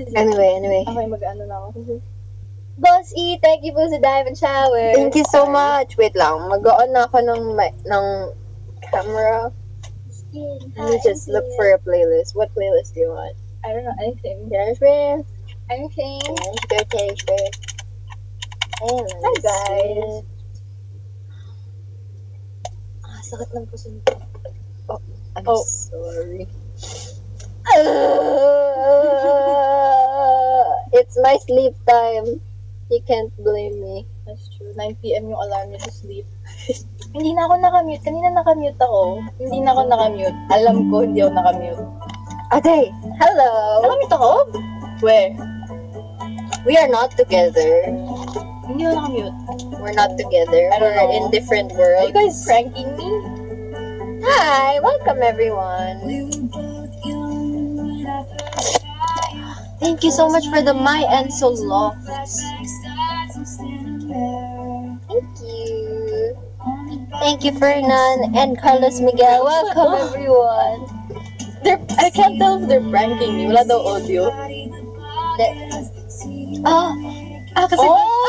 Anyway. Okay, mag-ano na ako. Boss E, thank you po sa diamond shower. Thank you so much. Wait lang, mag-on na ako ng camera. Let me just look for a playlist. What playlist do you want? I don't know, anything. Taylor Swift. Anything. Let's go Taylor Swift. Hi guys. Sakit ng puso. Oh, I'm sorry. It's my sleep time. You can't blame me. That's true. 9 p.m. yung alarm niya to sleep. Hindi na ako nakamute. Kanina nakamute ako. Hindi na ako nakamute. Alam ko, hindi ako nakamute. Okay. Hello. Nakamute ako? Where? We are not together. Hindi ako nakamute. We're not together. I don't We're know. in different Are worlds. you guys pranking me? Hi. Welcome, everyone. Thank you so much for the My Enso Lofts. Thank you. Thank you, Fernan and Carlos Miguel. Welcome, everyone. I can't tell if they're pranking me. Wala daw audio. Kasi...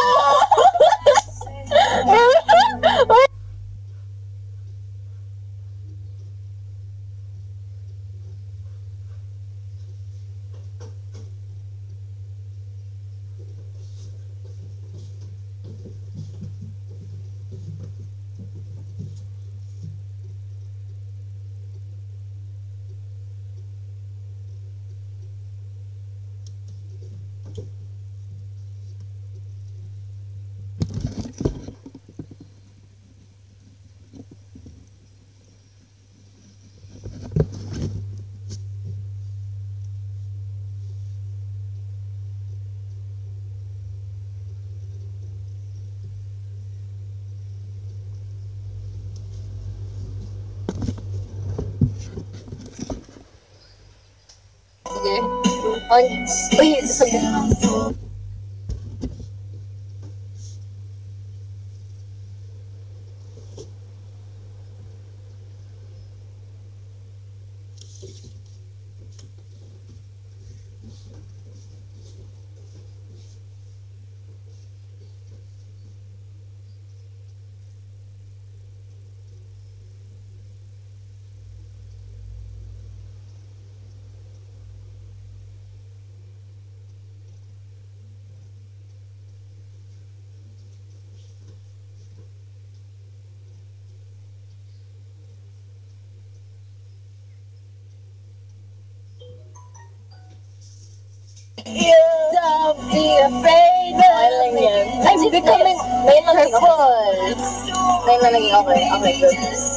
Don't be afraid of me. I'm becoming hurtful. Ngayon na naging okay. Okay, good.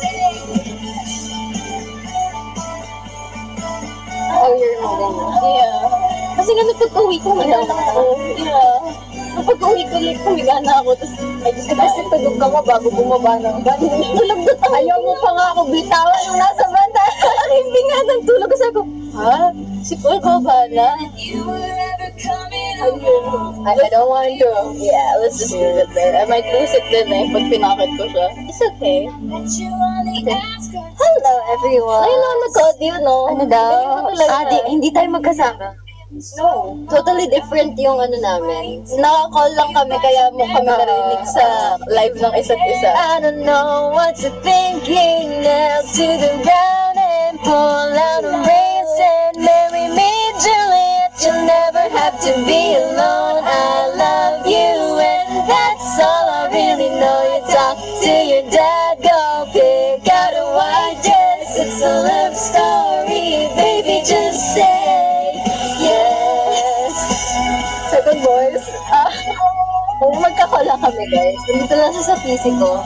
Oh, you're moving. Yeah. Kasi nga pag-uwi ko, humigana ako. Yeah. Pag-uwi ko, humiga na ako. Tapos, Kasi tulog ka mo bago bumaba ng van. Tulog na tayo. Ayaw mo pa nga ako bitawan nung nasa banda. hindi nga ng tulog. Kasi ako, ha? Si Paul ko ba na? I don't want to. Yeah, let's just leave it there. I might lose it din eh, pag pinakit ko siya. It's okay. Hello, everyone. Ayun na, nag-audio, no? Ano daw? Talaga. Hindi tayo magkasama. No. Totally different yung ano namin. Naka-call lang kami, kaya mo kami narinig sa live ng isa't isa. I don't know what you're thinking now. To the ground and pull out a race and marry me, Juliet. You'll never have to be alone. I love you and that's all I really know. You talk to your dad, go pick out a white dress. It's a love story, baby, just say yes. Second voice. Magkakala kami, guys. Nandito lang siya sa PC ko.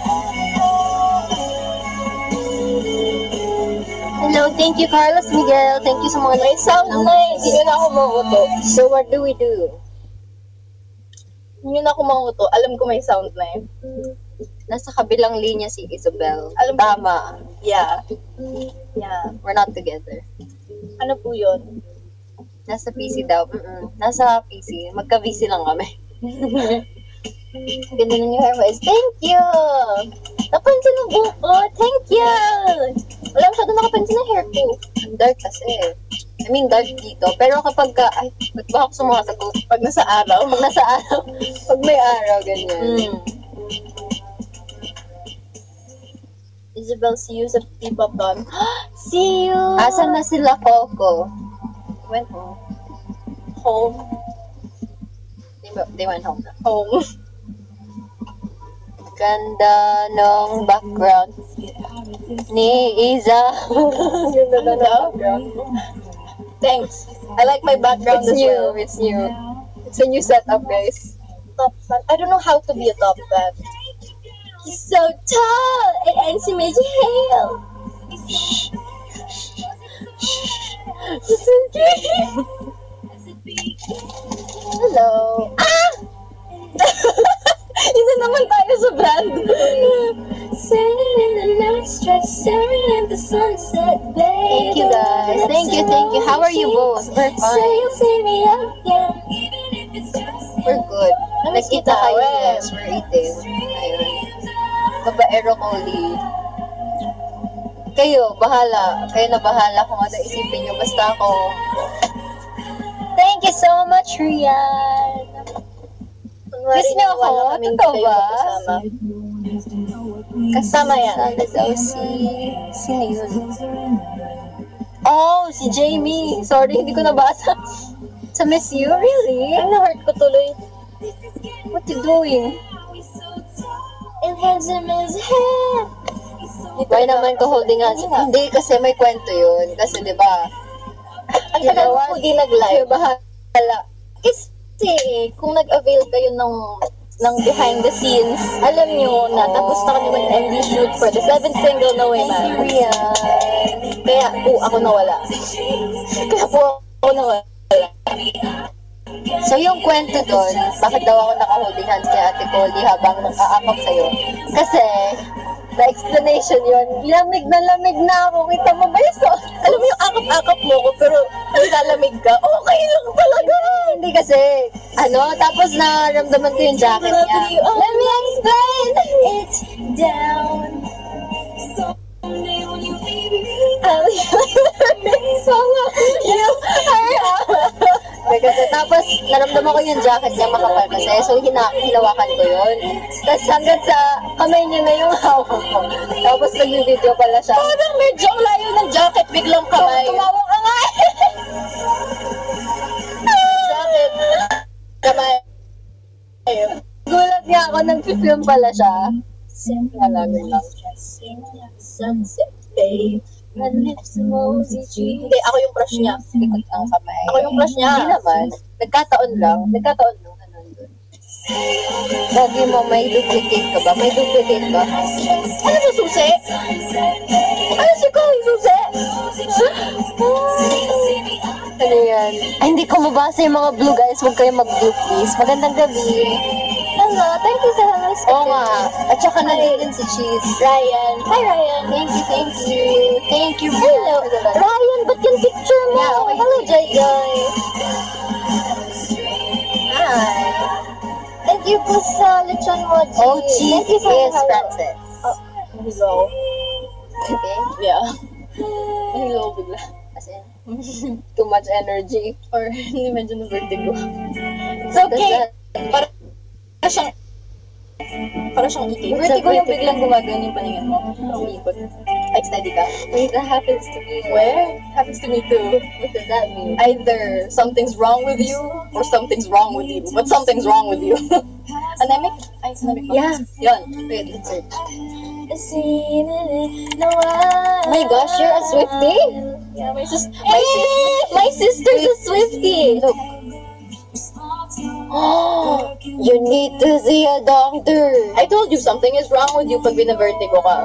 Hello, thank you, Carlos Miguel. Thank you sa mga May sound na eh. Hindi nyo na ako mauto. So, what do we do? Hindi nyo na ako mauto. Alam ko may sound na eh. Nasa kabilang linya si Isabel. Alam ko. Tama. Yeah. Yeah. We're not together. Ano po yun? Nasa PC daw. Nasa PC. Magka-PC lang kami. Ganda ng hair mo. Thank you! Napansin ng buhok ko. Thank you! Wala masyado nakapansin ng hair ko. Ang dark kasi. I mean, dark dito. Pero kapag ka, ay, ba't ba ako sumasagot? Pag nasa araw. Pag nasa araw, pag may araw, ganyan. Isabel, see you sa P-pop doon. See you! Asan na sila, Coco? Went home. Home. They went home na. Home. Ganda ng background ni Iza. Ganda na background. Thanks. I like my background It's as new. well. It's new. It's a new setup, guys. Top fan. I don't know how to be a top fan. He's so tall and si medyo hale. He's so cute. Hello. Ah! Yun na naman tayo sa brand. Sailing in the night, stretch, staring at the sunset, babe. Thank you, guys. Thank you, thank you. How are you both? We're Say fine. you'll see me again. We're good. Namiss Nagkita kita, kayo, eh. yes. We're eating. Ayun. Babaero Coli. Kayo, bahala. Kayo na bahala kung ano isipin nyo. Basta ako. Thank you so much, Rian. Miss niyo ako? Totoo ba? Kasama yan. Sana daw sino yun? Oh, si Jamie. Sorry, hindi ko nabasa. Sa Miss You? Really? Ay, na-hurt ko tuloy. What you doing? And handsome as hell. Why naman ko holding hands? Hindi, kasi may kwento yun. Kasi di ba? Ang tagal mo po di nag-live. Kayo bahala. Kasi, kung nag-avail kayo ng behind the scenes, alam nyo na tapos na kami mag-MV shoot for the 7th single No Way Man. Kaya po ako nawala. Kaya po ako nawala. So yung kwento doon, bakit daw ako naka-holding hands kay Ate Collie habang nang-aakap sa'yo? Kasi, the explanation yun, lamig na ako. Kita mo ba yun? Alam mo yung akap-akap mo ko, pero nilalamig ka. Okay lang talaga. Hindi kasi, tapos naramdaman ko yung jacket niya. Let me explain it down. Kasi tapos naramdaman ko yung jacket niya makapal kasi. So hinawakan ko yun. Tapos hanggang sa kamay niya na yung hawak ko. Tapos nag-video pala siya. Parang medyo ang layo ng jacket, biglang kamay. Tumawa ka nga Jacket, kamay. Gulat nga ako, nag-film pala siya. Alamig lang. Sunset, babe. Hindi, Hindi, ako yung crush niya. likod ang kamay. Ako yung crush niya. Hindi naman. Nagkataon lang na nandun. Lagi mo, may duplicate ka ba? May duplicate ba? Ano sa susi? Ano si Chloe susi? Ano yan? Ay, hindi ko mabasa yung mga blue, guys. Huwag kayong mag-blue, please. Magandang gabi. Hello, thank you sa hello. Oo nga. At saka nandun si Cheese. Ryan. Hi, Ryan. Thank you. Thank you. Hello. Ryan, ba't yung picture mo? Yeah, okay. Hello, Joy Joy. Hi. Thank you po sa lechon mo, G. Oh, Cheese Thank you sa is hello. Francis. Oh, hello. Okay. Yeah. Hello, bigla. As in, too much energy. Or, hindi medyo na vertigo. It's okay. Para siyang ikay. Vertigo yung biglang gumagano yung paningin mo. Umiikot. Ay, steady ka. Wait, that happens to me. Where? Happens to me too. What does that mean? Either something's wrong with you or something's wrong with you. But something's wrong with you. Anemic? Ay, anemic ba? Yeah. Yun. Wait, let's search. Oh my gosh, you're a Swiftie? Yeah, my sister's a Swiftie. Look. Oh, you need to see a doctor. I told you something is wrong with you pag binavertigo ka.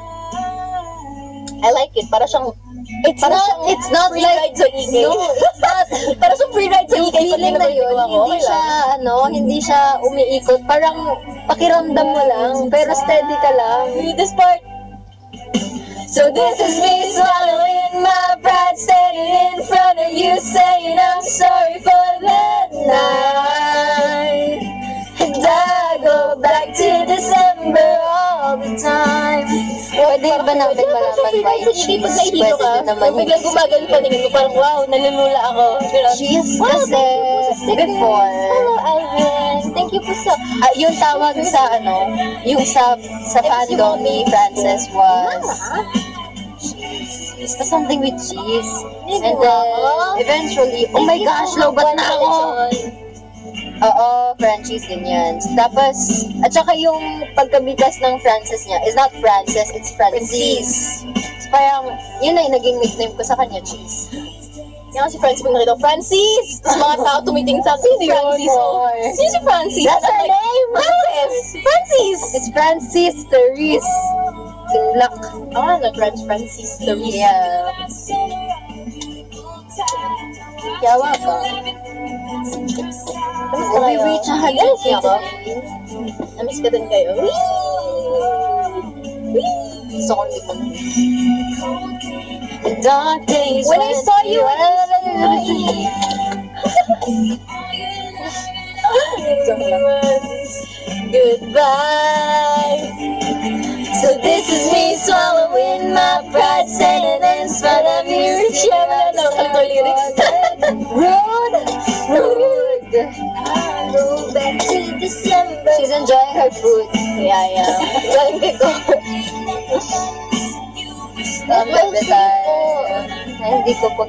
I like it. Para siyang It's not free like, ride sa EK. no, it's not. Para siyang free ride sa Yung EK pag feeling na yun, binavertigo ako. hindi siya, hindi siya umiikot. Parang pakiramdam mo lang, pero steady ka lang. Read this part. So this is me swallowing my pride, standing in front of you, saying I'm sorry for that night. And I go back to December all the time. Pwede Pwede ba natin malaman why Hindi pag nahihilo ka, Pwede naman. biglang gumagano paningin mo, parang wow, nalulula ako. Cheese kasi before. Hello, Ivan. Thank you po sa... Yung tawag sa yung sa fandom ni Frances was cheese. Basta something with cheese. And then, eventually, oh my gosh, lobat na ako! Oo, Frenchies, ganyan. Tapos, at saka yung pagkabigas ng Frances niya is not Frances, it's Francis. So, parang, yun na yung naging nickname ko sa kanya, cheese. Yan si Francis pag nakita, Francis! Tapos mga tao tumiting sa akin, Francis. Sino si Francis? That's her name! Francis! Francis! It's Francis Therese. Tinlak. Francis the Reese. Yeah. Yawa ka. Kamusta We kayo? reach 100 ako. Namiss ka din kayo. Gusto ko dito. The dark days When I saw you, goodbye. So this is me swallowing my pride, saying in spite of you, lyrics. Rude. I go back to December. She's enjoying her food. Yeah. Galing kay ko. Bebe tayo. Hindi ko pag...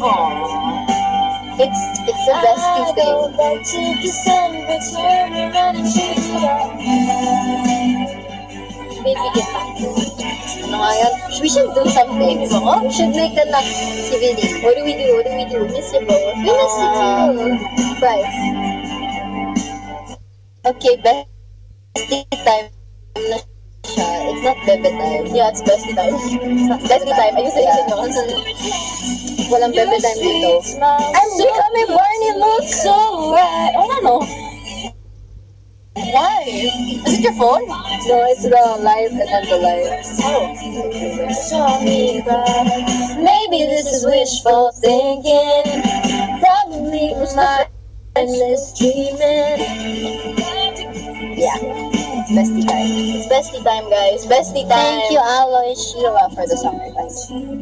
It's a bestie thing. Go back to December, turn around and shake it off. Baby, get back. Ano nga yun? We should do something. We should make the next CVD. What do we do? Miss you both. We miss you too. Fries. Okay, bestie time na siya. It's not bebe time. Yeah, it's bestie time. Bestie time. Ayusin nyo. Walang bebe time dito. I'm becoming Barney, look so right. Oh, no. Why? Is it your phone? No, it's the live and then the live. Oh. Show me that. Maybe this is wishful thinking. Probably was not endless dreaming. Yeah. It's bestie time. It's bestie time, guys. Bestie time. Thank you, Aloy Sheila, for the sacrifice.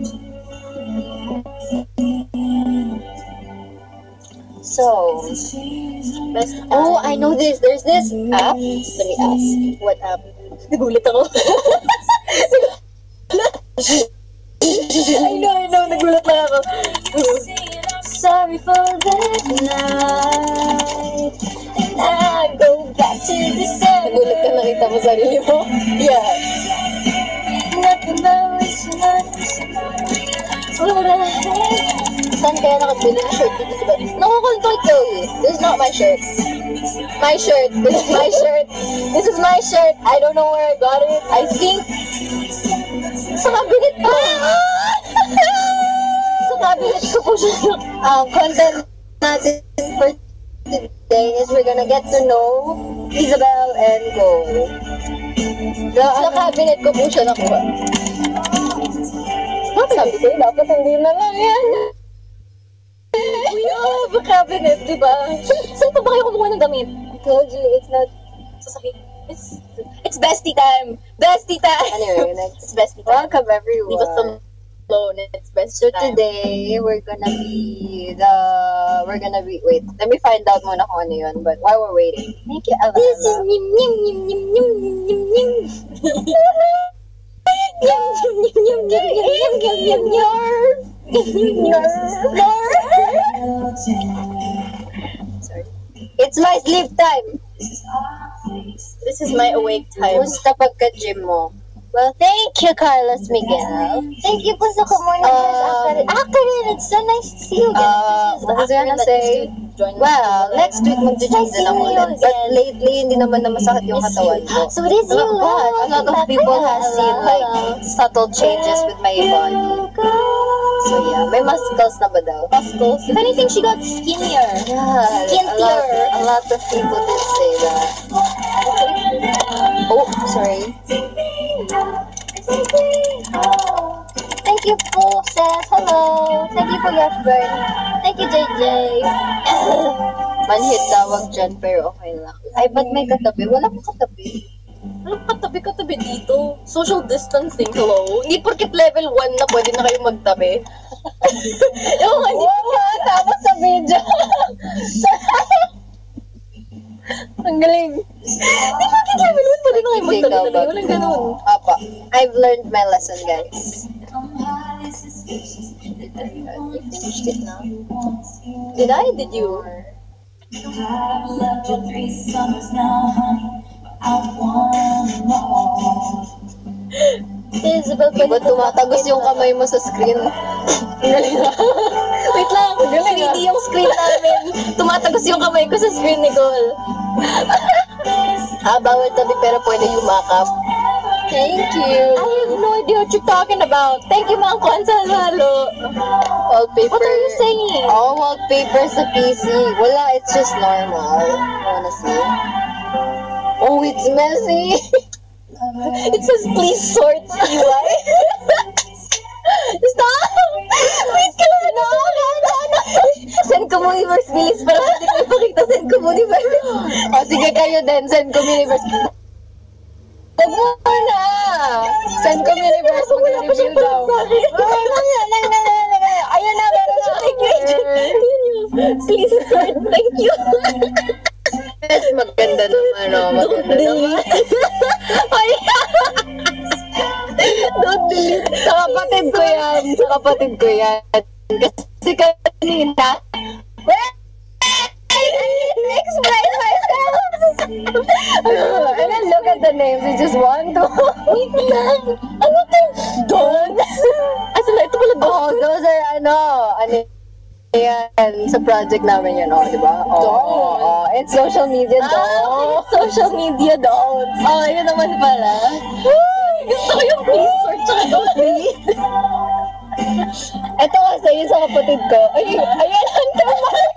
So, Bestie time. oh, I know this. There's this app. Let me ask. What app? Nagulat ako. I know. Nagulat lang ako. Sorry for that night. And I go back to December. Nagulat ka, nakita mo sarili mo? Yeah. Nothing but Saan kaya nakabili ng shirt dito? Diba? Nakukontrol ko eh. This is not my shirt. My shirt. This is my shirt. This is my shirt. I don't know where I got it. I think sa kabinet ko. Sa kabinet ko po siya. Content natin for today is we're gonna get to know Isabel and Go. Sa cabinet ko po siya nakuha. Sabi sa'yo, dapat hindi na lang yan. We all have a cabinet, di ba? Saan pa ba kayo kumuha ng damit? I told you, it's not sasakit. It's bestie time! Bestie time! Anyway, next. It's bestie time. Welcome Leave us everyone. alone. It's So bestie time. today, we're gonna be, wait, let me find out muna kung ano yun, but while we're waiting, thank you, Ella. This is nim nim nim nim nim nim nim. Yum yum yum yum yum yum yum yum Sorry. It's my sleep time. This is my awake time. Kumusta pagka-gym mo? Well, thank you, Carlos Miguel. Thank you po sa community. Akarin, it's so nice to see you again. I was gonna say, well, next week mag-gym din ako ulit. But lately, hindi naman na masakit yung katawan ko. So it is you. But a lot of people have seen like subtle changes with my body. So yeah, may muscles na ba daw? Muscles. If anything, she got skinnier. Yeah, Skintier. a lot of people did say that. Oh, sorry. Thank you po, Seth. Hello. Thank you for your bird. Thank you, JJ. Manhid tawag dyan, pero okay lang. Ay, ba't may katabi? Wala kang katabi. Anong katabi-katabi dito? Social distancing, hello? Hindi porket level 1 na pwede na kayo magtabi. Ewan nga, hindi Tapos sa video. Ang galing. Hindi porket level 1 pwede na kayo magtabi. Walang ganun. Apa. I've learned my lesson, guys. You finished it now. Did I? Did you? Isabel, Di ba tumatagos yung kamay mo sa screen? Wait lang, 3D yung screen namin. Tumatagos yung kamay ko sa screen ni Cole. Bawal tabi pero pwede yumakap. Thank you. I have no idea what you're talking about. Thank you, Mang Consuelo. Wallpaper. What are you saying? Oh, wallpaper sa PC. Wala, it's just normal. Wanna see? Oh, it's messy. It says, please sort UI. Stop! Wait ka lang! No. Send ko mo universe, bilis. Para pwede ko ipakita. Send ko mo universe. O, sige kayo din. Send ko universe. Huwag mo na! Send ko universe. Mag-review daw. Ayun na, meron na. Please sort. Thank you. Yes, maganda naman, no? Maganda naman. Don't delete. Sa kapatid ko yan. Sa kapatid ko yan. Kasi kanina, explain myself. And then look at the names. It's just 1, 2. Wait lang. Ano to? Don'ts? Asa na? Ito pala Oh, those are yan, sa project namin yun, di ba? Oh, and social media, okay. Social media don'ts. Oh, yun naman pala. Gusto ko yung please sort tsaka don't delete. Ito kasi yun sa kapatid ko. Ayan, until mark.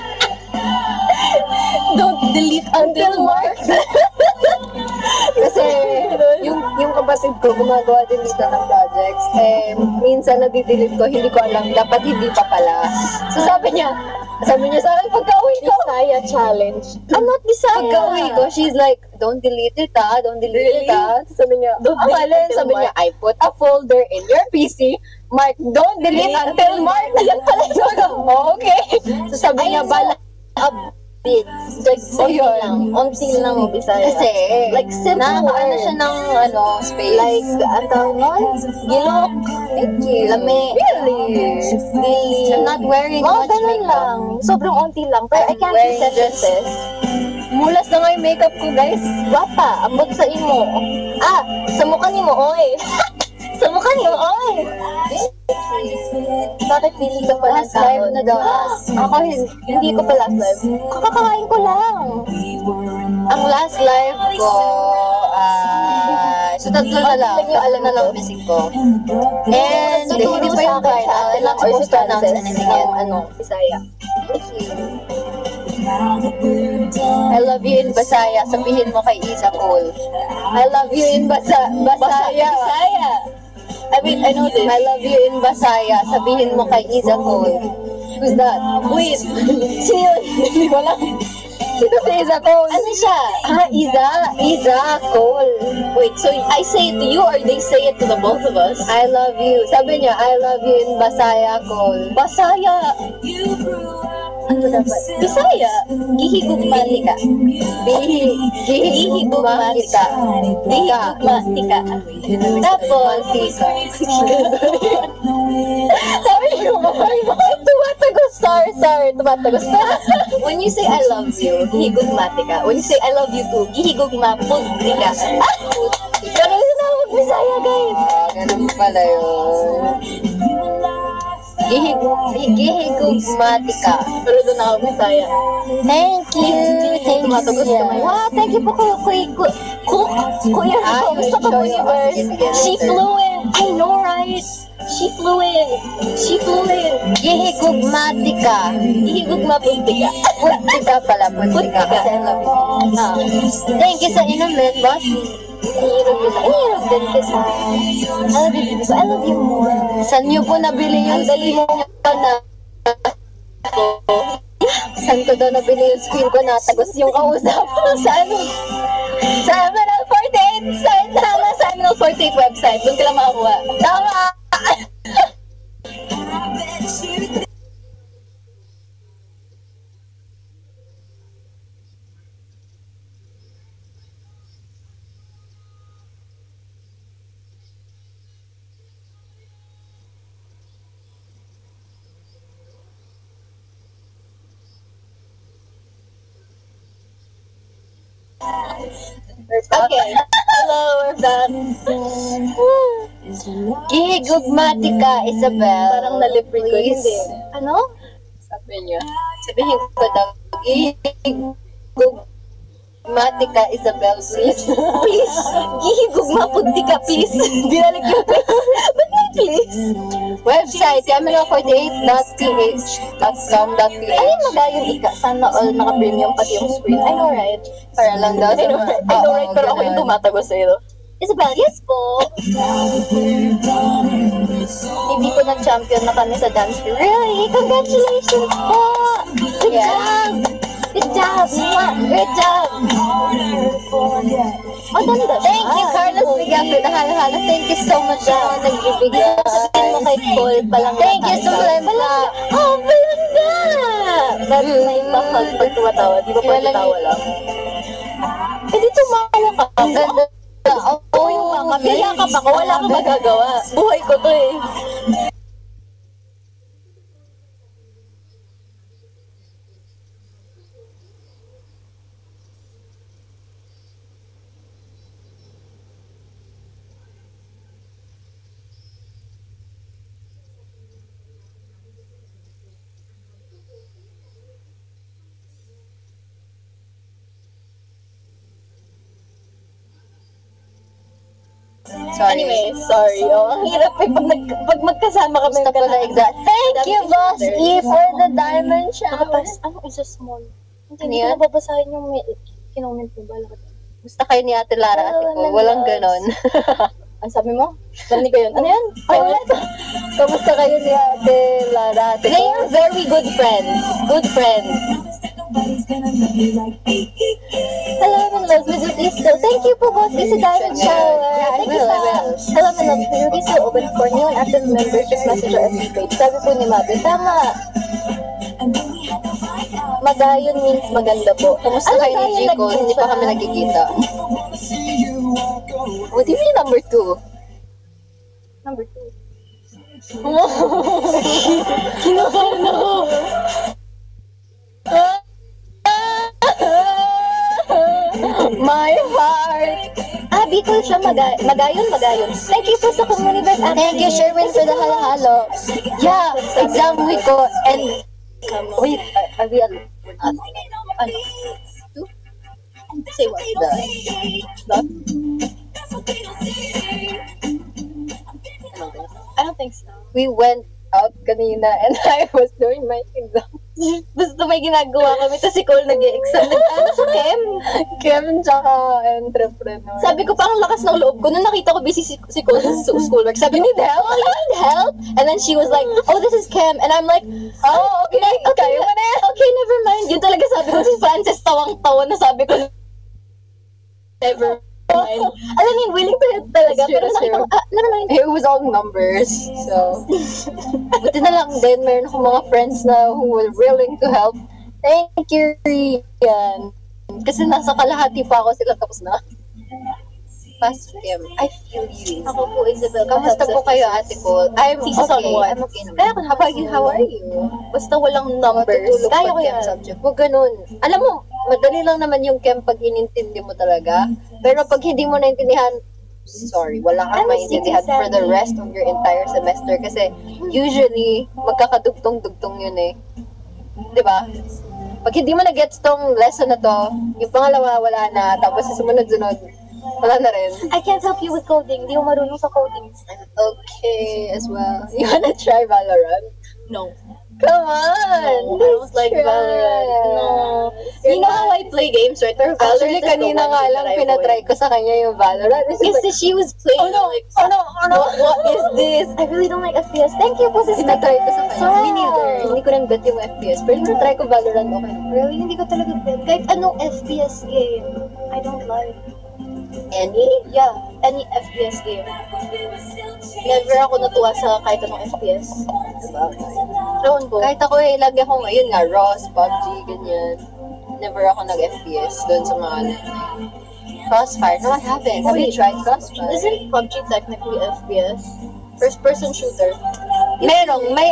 Don't delete until marked. Kasi yung kapatid ko gumagawa din dito ng projects. Minsan nadidelete ko, hindi ko alam, dapat hindi pa pala. So sabi niya sa akin, pagka-uwi ko, Bisaya challenge. I'm not Bisaya. pagka-uwi ko, she's like, don't delete it don't delete it Sabi niya, Don't delete alin? until Sabi niya, I put a folder in your PC, mark, don't delete until mark. Yan pala yung okay. So sabi niya, bala, Bit. Like, Oh, yun. lang. Until lang mo Bisaya. kasi, like, simple nakakaano word. siya ng, space. Like, ang tawag nun? Gilok. Thank you. Lami. Really? Di. I'm not wearing Mga much ganun makeup. lang. Sobrang unti lang. Pero I I'm can't wearing do sentences. Mulas na nga yung makeup ko, guys. Bata, ambot sa imo. Sa mukha ni mo, oy. Sa mukha ni mo, oy. Bakit pili ka pa Last live na daw. Ako, hindi ko pa last live. Kakakain ko lang. Ang last live ko, so tatlo na lang. Tatlo na lang missing ko. And, hindi pa yung final. I'm not supposed to announce anything yet. Bisaya. I love you in Basaya. Sabihin mo kay Isa Cole. I love you in Basaya. Bisaya. I mean, I know this. I love you in Basaya. Sabihin mo kay Isa Cole. Who's that? Wait. Sino yun? Hindi ko lang. Sino si Isa Cole? Ano siya? Isa Cole. Wait, so I say it to you or they say it to the both of us? I love you. Sabi niya, I love you in Basaya, Cole. Basaya. Ano dapat? Bisaya. Gihigugmatika. Gihigugmatika. Gihigugmatika. Tapos, sabi niyo, tumatagos, sorry, tumatagos. When you say I love you, gihigugmatika. When you say I love you too, gihigugmaputika. Pero yun na, Bisaya, guys. Ganun pala yun. Gihigugmatika. Pero doon ako, Bisaya. Thank you. Tumatagos naman. Wow, thank you po Kuya Kamusta ka po, Universe? She fluent. I know, right? She fluent. Gihigugmatika. Gihigugmapuntika. Puntika pala, puntika. Kasi I love you. Thank you sa inumin, boss. Iniirog din kita. I love you more. Saan niyo po nabili yung screen ko na? Saan ko daw nabili yung screen ko na? Tagos yung kausap. Sa Emerald 48! fake website. Doon ka lang makakuha. Tama! Okay. Hello, we're back. Gigugmatica, Isabel. Parang nalipri ko. Please. Hindi. Ano? Sabi niyo. Sabihin ko daw. Gigugmatica, Isabel, please. Please. Gihigugmapuntika, please. Binalik yung please. Ba't may please? Website, yamino48.th.com.ph. Ano yung magayon ika? Sana all naka-premium pati yung screen. I know, right? Para lang daw. I know, right? Pero ako yung tumatago sa'yo. Isabel, yes po. Hindi ko nag-champion na kami sa dance crew. Really? Congratulations po! Good job! Good job! Good job! Maganda siya. Thank you, Carlos Miguel, for the halo-halo. Thank you so much sa nagbibigay. Sabihin mo kay Paul palang. Thank you so much. Oh, palangga! Ba't may pakag pag tumatawa? Di ba pag tawa lang? Eh, di tumawa ka. Ang ganda. Oo, yung mga yakap ako. Wala kang magagawa. Buhay ko to eh. Sorry. Anyway, sorry. Oh, ang hirap eh pag magkasama kami. Gusto ko na exact. Thank you, Boss E, for the diamond shower. Nakapas, ano is a small? Hindi Ano ko yan? nababasahin yung kinoment mo. Bala ka. Gusto kayo ni Ate Lara, Ate ko. Walang ganon. Ang sabi mo? Narinig ko yun. Ano yan? Kamusta kayo ni Ate Lara, Ate ko? They are very good friends. Good friends. Hello, my loves. Visit please go. Thank you po, Boss. It's a diamond shower. Yeah, I Thank you will, I po. will. Hello, my loves. Will you still open for new and active members? Just message our FB page. Sabi po ni Mabe. Tama. Magayon means maganda po. Kamusta kayo ni Jico? Hindi pa kami nagkikita. What do you mean number 2? Number 2. Kinakain ako. My heart! Bicol siya. Magayon. Thank you po sa Communiverse app. Thank you, Sherwin, for the halo-halo. Yeah, exam week ko. And, wait, are we ano? Say what? I don't think so. We went out kanina and I was doing my exam. Basta may ginagawa kami, tapos si Cole nag-e-exam. Ano sa Kem? Kim tsaka entrepreneur. Sabi ko pa, ang lakas ng loob ko. Nung nakita ko busy si Cole sa schoolwork, sabi, need help? Oh, you need help? And then she was like, oh, this is Kem. And I'm like, oh, okay. Kaya mo na yan. Okay, never mind. Yun talaga sabi ko, si Frances tawang-tawa na sabi ko, never mind. Alam niyo, willing to help talaga. That's true, Pero that's nakita ko, true. never mind. It was all numbers, so buti na lang din meron akong mga friends na who were willing to help. Thank you, Rian. Kasi nasa kalahati pa ako, sila tapos na. Fast Kim, I feel you. Ako po, Isabel. Kamusta po kayo, Ate Cole? I'm Thesis on okay. what? I'm okay naman. How are you? Basta walang numbers. Matutulog Kaya ko pag yan. chem subject. Huwag ganun. Alam mo, madali lang naman yung chem pag inintindi mo talaga. Pero pag hindi mo naintindihan, sorry, wala kang I'm maintindihan for the rest of your entire semester. Kasi usually, magkakadugtong-dugtong yun eh. Di ba? Pag hindi mo na-gets tong lesson na to, yung pangalawa, wala na. Tapos sa sumunod-sunod, wala na rin. I can't help you with coding. Di mo marunong sa coding. Okay, as well. You wanna try Valorant? No. Come on! No, I don't like Valorant. No. You know how I play games, right? Pero Valorant Actually, is the kanina one nga thing lang that I pinatry avoid. ko sa kanya yung Valorant. Kasi she was playing what is this? I really don't like FPS. Thank you po, sister. Pinatry ko sa kanya. Wow. Me neither. Hindi ko rin bet yung FPS. Pero pinatry ko Valorant, okay. Really? Hindi ko talaga bet. Kahit anong FPS game, I don't like. Any? Yeah, any FPS game. Never ako natuwa sa kahit anong FPS. Ewan ko. Kahit ako lagi akong, ayun nga, Ross, PUBG, ganyan. Never ako nag-FPS doon sa mga Crossfire. No, I haven't. Have you tried Crossfire? Isn't PUBG technically FPS? First-person shooter. Merong, may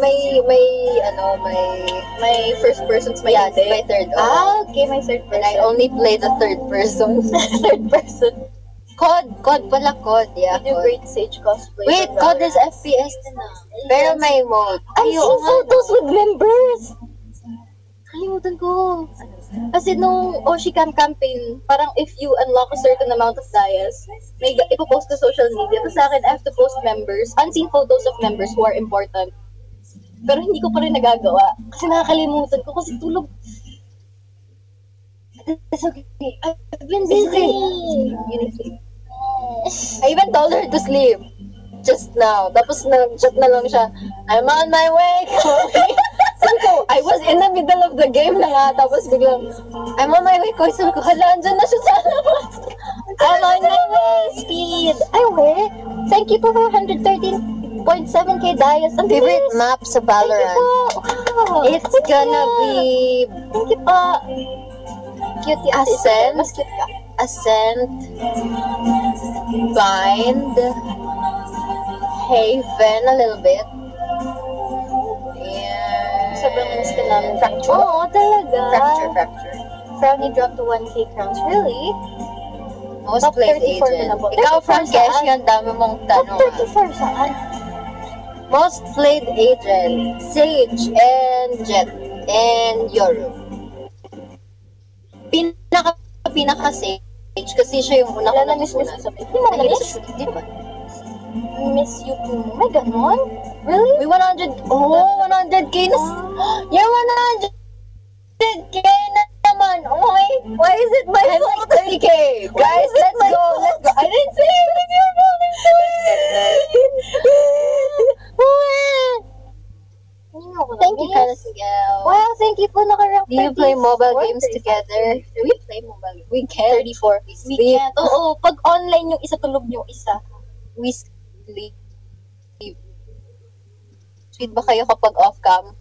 first person's may yeah, hindi. may third. Okay, may third And person. I only play the third person. third person. COD pala, COD, yeah. Did you COD. Great Sage cosplay? Wait, from COD Valorant? is FPS din na. Pero may mode. I've seen photos with members! Kalimutan ko. Kasi nung Oshicam campaign, parang if you unlock a certain amount of dias, may ipopost sa social media. Tapos sa akin, I have to post members, unseen photos of members who are important. Pero hindi ko pa rin nagagawa. Kasi nakakalimutan ko kasi tulog. It's okay. I've been busy. You need sleep. I even told her to sleep. Just now. Tapos nag-chat na lang siya, I'm on my way. Sabi ko, I was in the middle of the game na nga. Tapos biglang, I'm on my way ko. Sabi ko, hala, andyan na siya sa labas. I'm on my way, speed. Ay, wait. Thank you for 413.7k dias. Ang Favorite bilis. map sa Valorant. Wow. It's gonna be Thank you pa. Cute yung Ascent. Mas cute ka. Ascent, Bind, Haven a little bit. And Sobrang miss ka namin. Fracture. Oo, talaga. Fracture. Frowny dropped to 1k crowns. Really? Most Top played 34 agent. na po. Ikaw, 34 Frankesh, saan? yung dami mong Top tanong. 34 saan? Most played agent, Sage and Jet and Yoru. Pinaka Sage kasi siya yung una ko Wala na miss natutunan. sa Hindi mo na miss? Di ba? Miss you po. May ganon? Really? May 100, 100k na, yung 100k na naman, okay? Why is it my I'm fault? like 30k. Guys, let's go. I didn't say it was your fault. Thank you, Carlos Miguel. Wow, thank you po naka-rank Do you play 34. mobile games together? We play mobile games. We can. 34. We sleep. can't. Oo, pag online yung isa, tulog yung isa. We sleep. Sweet ba kayo kapag off-cam?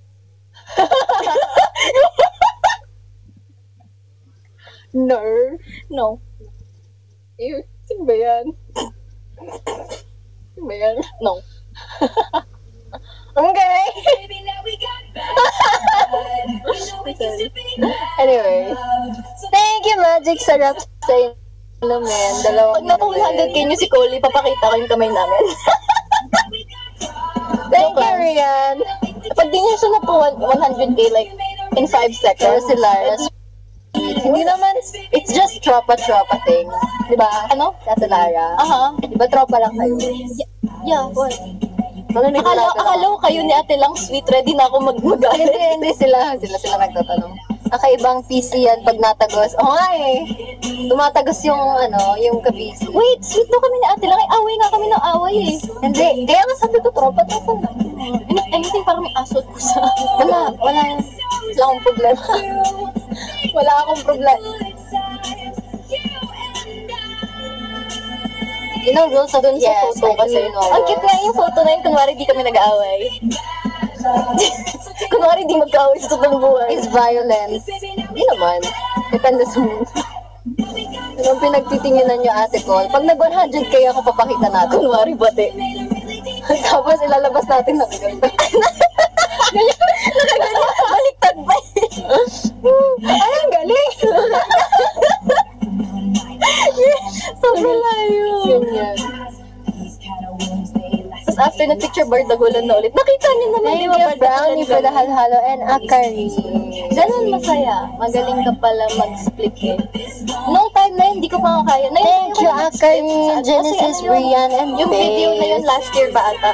No. No. Sino ba yan? Sino ba yan? No. Okay. Anyway. Thank you, Magic. Sarap sa inumin. Pag na-100k nyo si Coley, papakita ko yung kamay namin. Thank Joke you, lang. Rian. Pag di niya siya na po 100k, like, in 5 Pero seconds. si Lara, hindi naman, it's just tropa-tropa thing. Diba? Ano? Sa Lara. Aha. Diba tropa lang kayo? Yeah, boy. Marinig ko lang. Akala ko kayo ni ate lang sweet, ready na ako mag-magalit. Hindi sila nagtatanong. Nakaibang PC yan pag natagos. Oo nga eh. Tumatagos yung yung ka-PC. Wait, sweet daw kami ni ate lang. Ay, away nga kami ng away eh. Hindi. Kaya nga sabi ko, tropa lang. If anything, parang may asot ko sa... Wala akong problema. Wala akong problema. You know, rules of Dun sa yes, photo I kasi. do know. Ang cute nga yung photo na yun, kunwari di kami nag-aaway. Kunwari di magkaaway sa totoong buhay. Is violence. Hindi naman. Depende sa mood. Anong pinagtitinginan nyo, ate Cole? Pag nag-100k ako, papakita natin. Kunwari bate. Tapos ilalabas natin na ganito. Baliktad ba Ay, ang galing! Sobrang layo. Yun yan. Tapos after na picture board, nagulan na ulit. Nakita niyo naman, Thank di ba? you, Brownie, for the halo-halo and akari. Ganun masaya. Magaling ka pala mag-split eh. Nung time na yun, hindi ko pa kaya. Thank you, Akari, Genesis, Brian, and Yung video na yun last year ba ata?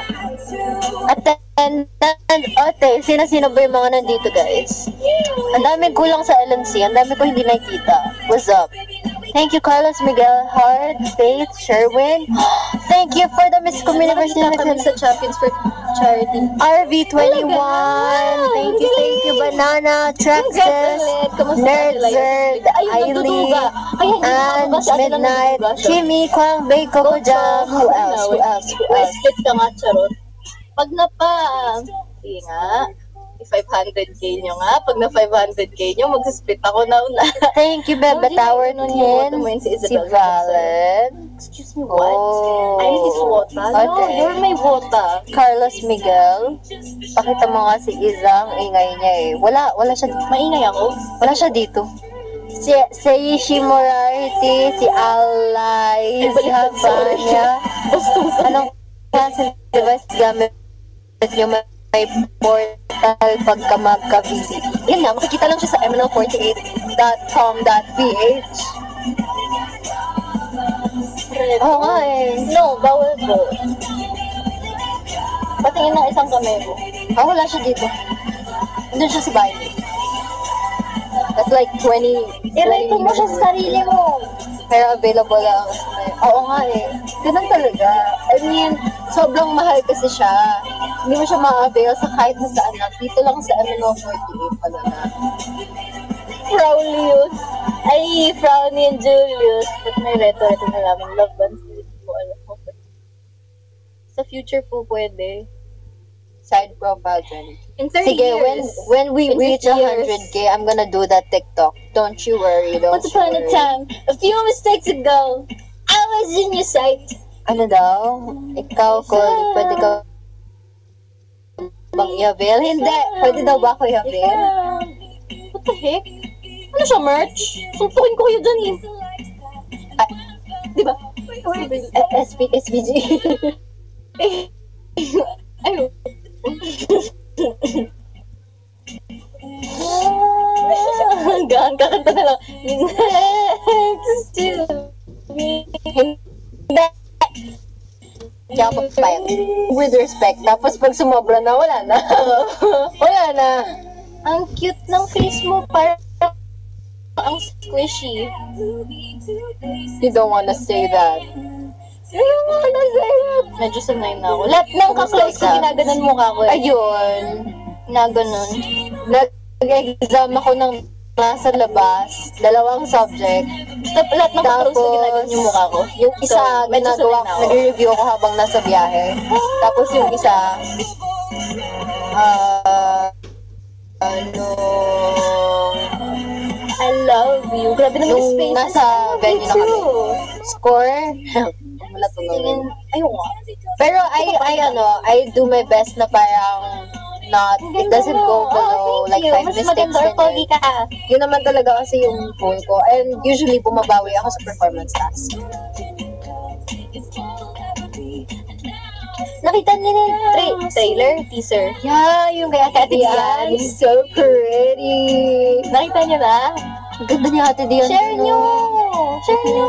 Ote, sino-sino ba yung mga nandito, guys? Ang dami kulang sa LNC. Ang dami ko hindi nakita. What's up? Thank you, Carlos Miguel, Hart, Faith, Sherwin. Thank you for the Miss Community Nakita kami sa Champions for charity. RV21, thank you, Banana, Traxxas, Nerdzerd, Eileen, and Midnight, Kimi, Kwang, Bay, Coco Jam, who else? Split ka nga, charot. Pag sige nga, 500k nyo nga. Pag na 500k nyo, magsisplit ako na una. Thank you, Beba Tower 10, si Valen. Excuse me, what? Oh. I'm his Wota? No, Okay. you're my Wota. Carlos Miguel. Pakita mo nga si Izang, ingay niya eh. Wala siya dito. Maingay ako. Wala siya dito. Si Seishi Morarity, si Alay, si Havania. Anong cancel device gamit nyo may portal pagka magka-visit? Yan na, makikita lang siya sa mnl48.com.ph. Oo nga eh. No, bawal po. Patingin ng isang kamay mo. Wala siya dito. Nandun siya sa bahay. That's like 20 I-rate mo siya sa sarili mo. Pero available lang. Oo nga eh. Ganun talaga. I mean, sobrang mahal kasi siya. Hindi mo siya ma-avail sa kahit na saan na. Dito lang sa MNO48 pala na. Fraulius. Ay, Frowny and Julius. Ba't may reto-reto na namin love bands? Hindi ko alam mo. Sa future po pwede. Side profile trend. In 30 Sige, years. when we In reach 50 years. 100k, I'm gonna do that TikTok. Don't you worry, don't Once you upon a worry. time, a few mistakes ago, I was in your sight. Ano daw? Ikaw, Cole, pwede ka bang i-avail? Hindi. Pwede daw ba ako i-avail? What the heck? Ano siya, merch? Suntukin ko kayo dyan eh. Ah, Di ba? SPG. Ayun. Hanggang kakanta na lang. Next to me. Hindi. Hindi ako papayag. With respect. Tapos pag sumobra na, wala na. Wala na. Ang cute ng face mo, parang ang squishy. You don't wanna say that. Ayun mo na sa'yo. Medyo sanay na ako. Lahat ng kaklose ko, ginaganon mukha ko eh. Ayun. Ginaganon. Nag-exam ako ng nasa labas. 2 subject. Basta lahat ng kaklose ko, ginaganon yung mukha ko. Yung isa, So, medyo ginagawa, sanay na ako. nag-review ako habang nasa biyahe. Tapos yung isa, I love you. Grabe naman yung nung spaces. nasa venue na kami. Score, wala Tingin, ayun nga. Pero I do my best na parang it doesn't go below like 5 Mas mistakes. maganda or pogi ganyan. ka. Yun naman talaga kasi yung goal ko. And usually, bumabawi ako sa performance task. Nakita niyo na yung trailer, teaser. Yeah, yung kay Ate Dian. Dian. So pretty. Nakita niyo na? Ang ganda ni Ate Dian. Share nyo! Share nyo!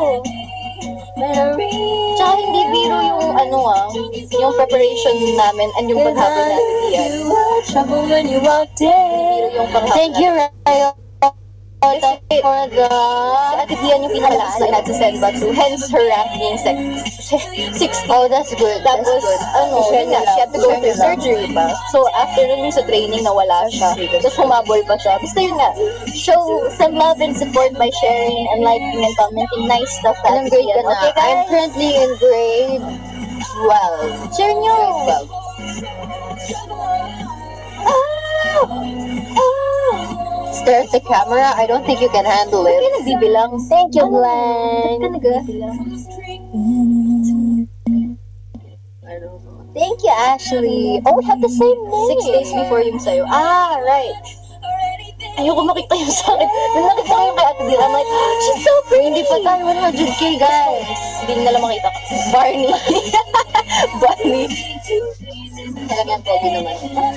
Tsaka hindi biro yung preparation namin and yung paghabol natin diyan. Trouble when you walked in. Biro yung paghabol Thank you, Rayo. Kasi, For si the... Ate Dian yung pinakalakas na had to send back to, hence her rank being 60. Oh, that's good. Tapos, yun nga, she had to go through surgery pa. So, after nun yung sa training, nawala siya. Tapos, humabol pa siya. Basta yun nga, show some love and support by sharing and liking and commenting nice stuff to Anong Ate grade ka Dian. na? Okay, guys? I'm currently in grade 12. Share nyo! Grade 12. Stare at the camera? I don't think you can handle Ba't it. ka nagbibilang? Thank you, Ba't Glenn. ka nagbibilang? Thank you, Ashley. Oh, we have the same name. 6 days before yung sa'yo. Ah, right. Ayoko makita yung sa akin. Nung nakita ko yung kay Ate Dian, I'm like, she's so pretty. Hindi pa tayo 100k, guys. Hindi nila makita. Barney. Barney. Talagang pogi naman.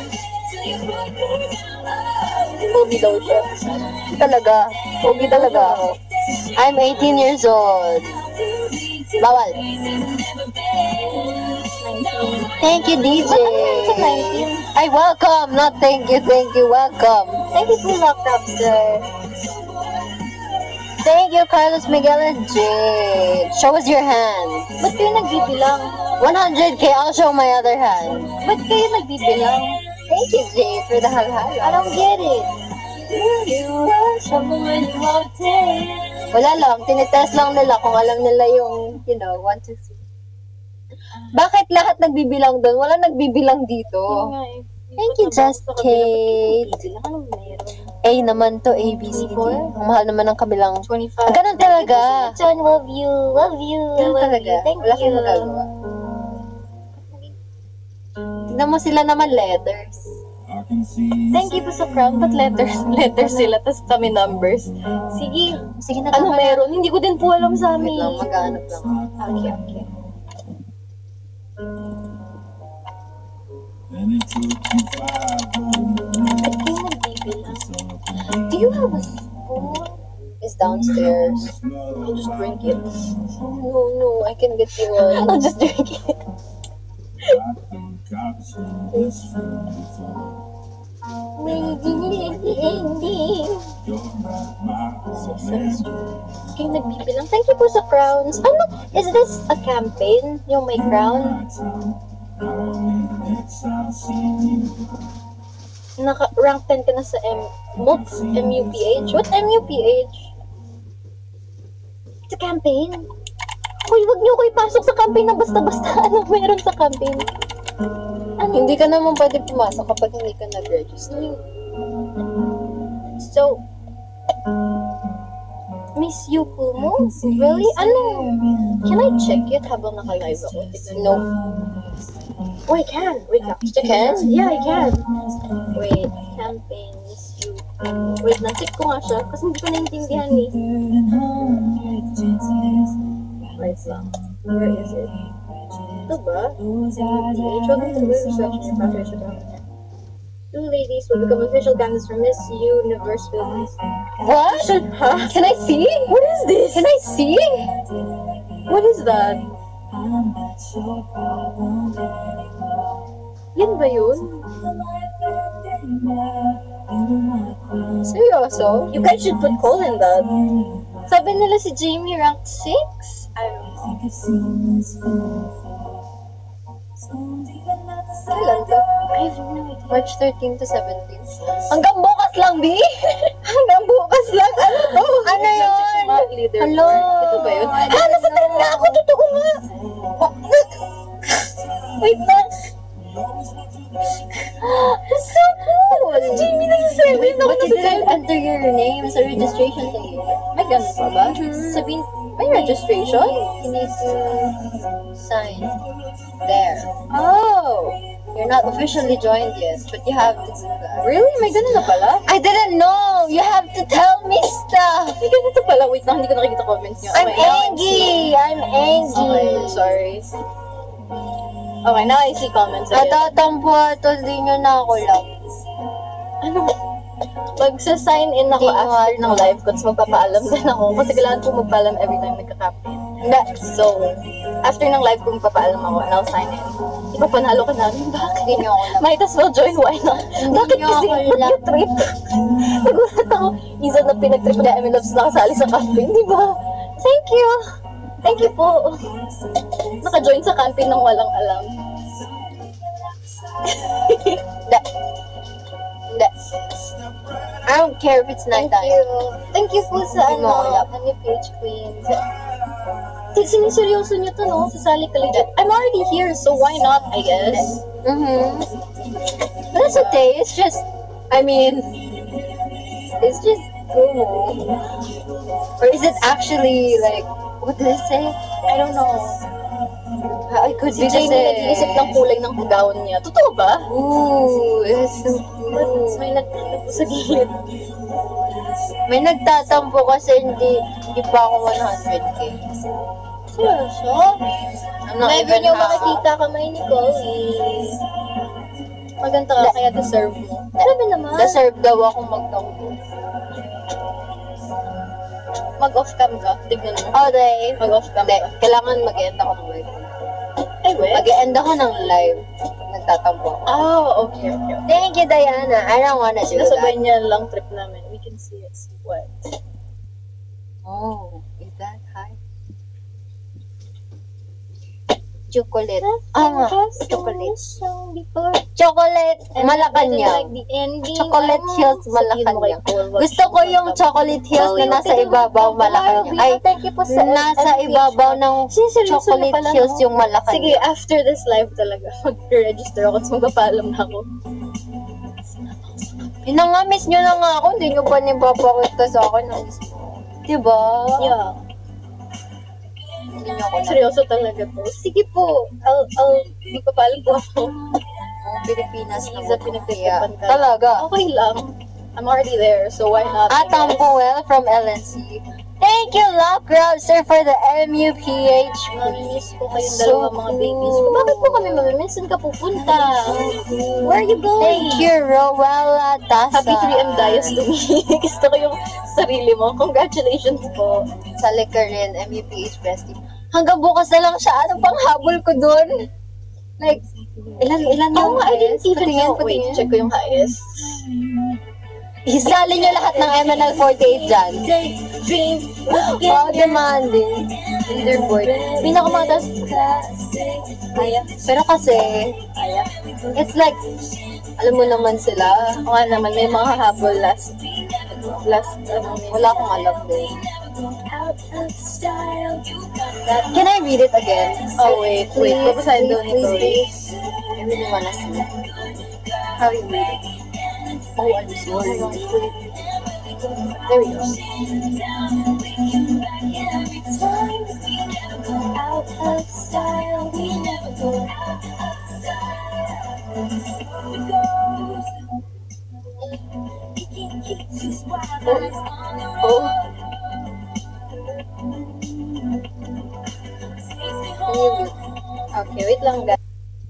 Pogi daw siya. Talaga. Pogi talaga. I'm 18 years old. Bawal. 19. Thank you, DJ. Sa 19. Ay, welcome. Not thank you, welcome. Thank you for laptop, sir. Thank you, Carlos Miguel and Jade. Show us your hand. Ba't kayo nagbibilang? 100K, I'll show my other hand. Ba't kayo nagbibilang? Thank you, Jade, for the halhala. I don't get it. Wala lang, tinitest lang nila kung alam nila yung, 1, 2, 3. Bakit lahat nagbibilang doon? Wala nagbibilang dito. Thank you, Just Kate. Anong meron? A naman to, A, B, C, D. Ang mahal naman ng kabilang. 25. Ganun talaga. John, love you. Love you. Ganun Love talaga. you. Thank Wala you. kang magagawa. Tignan mo sila naman letters. Thank you po sa crown. Ba't letters sila, tas kami numbers? Sige. Sige na Ano naman. meron? Hindi ko din po alam sa Wait amin. lang, mag-aanap lang ako. Okay. Ba't kayo nagbibilang? Do you have a spoon? It's downstairs. I'll just drink it. No, I can get you one. I'll just drink it. Kayo nagbibilang. Thank you po sa crowns. Ano? Is this a campaign? Yung may crown? Rank 10 ka na sa MUPH? What's MUPH? It's a campaign. Hoy, wag niyo ko ipasok sa campaign na basta-basta. Ano meron sa campaign? Ano? Hindi ka naman pwede pumasok kapag hindi ka nag-register. So, Miss Yuku mo? Really? Ano? Can I check it habang naka-live ako? No. Oh, I can. Wait, You can? Yeah, I can. Wait, campaign, Miss Yuku. Wait, na-check ko nga siya kasi hindi ko naintindihan eh. Wait lang. Where is it? Ito ba? MUPH. Welcome to the research in your graduation program. 2 ladies will become official candidates for Miss Universe Philippines. What? Huh? Can I see? What is this? Can I see? What is that? Yan ba yun? Seryoso? You guys should put Cole in that. Sabi nila si Jamie ranked 6? I don't know. Kailan to? I have no idea. March 13 to 17. Hanggang bukas lang, B? Hanggang bukas lang? Ano to? Ano yun? Hello? Ito ba yun? Nasa trend na ako. Totoo nga. Wait na. That's so cool. Si Jamie na sa 7. Wait, but you didn't enter your name sa registration thing. May ganun pa ba? Sabihin, may registration? You need to sign there. Oh! You're not officially joined yet, but you have to do that. Really? May ganun na pala? I didn't know! You have to tell me stuff! May ganun na pala. Wait lang, hindi ko nakikita comments niyo. I'm Okay, now I angry! I'm angry! Okay, sorry. Okay, now I see comments again. Natatampo ito, hindi nyo na ako lang. Ano? Magsa-sign in ako Hindi after mo ng live ko, tapos magpapaalam din ako. Kasi kailangan ko magpaalam every time nagka-campaign. So, after ng live ko magpapaalam ako, and I'll sign in. Ikaw panalo ka namin, bakit? Hindi nyo ako lang. Might as well join, why not? Bakit nyo kasi ako lang. nag-trip? Nagulat ako. Isa na pinag-trip na Emily Loves nakasali sa campaign, di ba? Thank you! Thank you po. Naka-join sa campaign ng walang alam. Hindi. Hindi. I don't care if it's night time. Thank you po sa Hindi mo ako love. page queen. Siniseryoso niyo to, no? Sasali ka legit. I'm already here, so why not, I guess? But that's okay. It's just, I mean, it's just cool. Or is it actually like, what did it say? I don't know. I could Si be Jamie nag-iisip ng kulay ng gown niya. Totoo ba? Ooh, it's so But cute. may nagtapo sa gilid. May nagtatampo kasi hindi pa ako 100K. Seryoso? I'm not Never even niyo half. makikita kamay ni Chloe. Maganda ka, kaya deserve mo. Grabe naman. Deserve daw akong magtampo. Mag-off cam ka. Tignan mo. Oh, day. Mag-off cam Hindi, ka. kailangan mag-end ako ng live. Ay, wait. Mag-end ako ng live pag nagtatampo ako. Oh, okay. Thank you, Diana. I don't wanna do Sinasabay that. niya lang trip namin. We can see it. What? Oh, is that high? Chocolate. Chocolate. Chocolate Malacanang. Chocolate Hills Malacanang. Gusto ko yung Chocolate Hills na nasa ibabaw Malacanang. Ay, nasa ibabaw ng Chocolate Hills yung Malacanang. Sige, after this live talaga, mag-register ako at magpapaalam na ako. Miss nyo na nga ako, hindi nyo pa nipapakita sa akin. Diba? Yeah. Hindi nyo ako Seryoso talaga to. Sige po, I'll magpapaalam po ako. Pilipinas na Visa mo. pinagtagpapan ka. Talaga. Okay lang. I'm already there, so why not? Atang Powell from LNC. Thank you, Lock Robster, for the MUPH. Mamimiss ko kayong dalawa mga babies ko. Bakit po kami mamimiss? Saan ka pupunta? Where are you going? Thank you, Rowella Tasa. Happy 3M Dias to me. Gusto ko yung sarili mo. Congratulations po. Sali ka rin, MUPH Bestie. Hanggang bukas na lang siya. Anong panghabol ko dun? Like, ilan Oo nga, I didn't even know. Patingin. Wait, check ko yung highest. Isali niyo lahat ng MNL48 dyan. Wow, demanding. Leaderboard. Pinakamataas. Kaya. Pero kasi, it's like, alam mo naman sila. Oo nga naman, may mga habol last, Wala akong alam din. Can I read it again? Oh, wait. Babasahin doon ni Tori. I really wanna see. How you read it? Oh, I'm sorry. There we go. Oh. Okay, wait lang guys.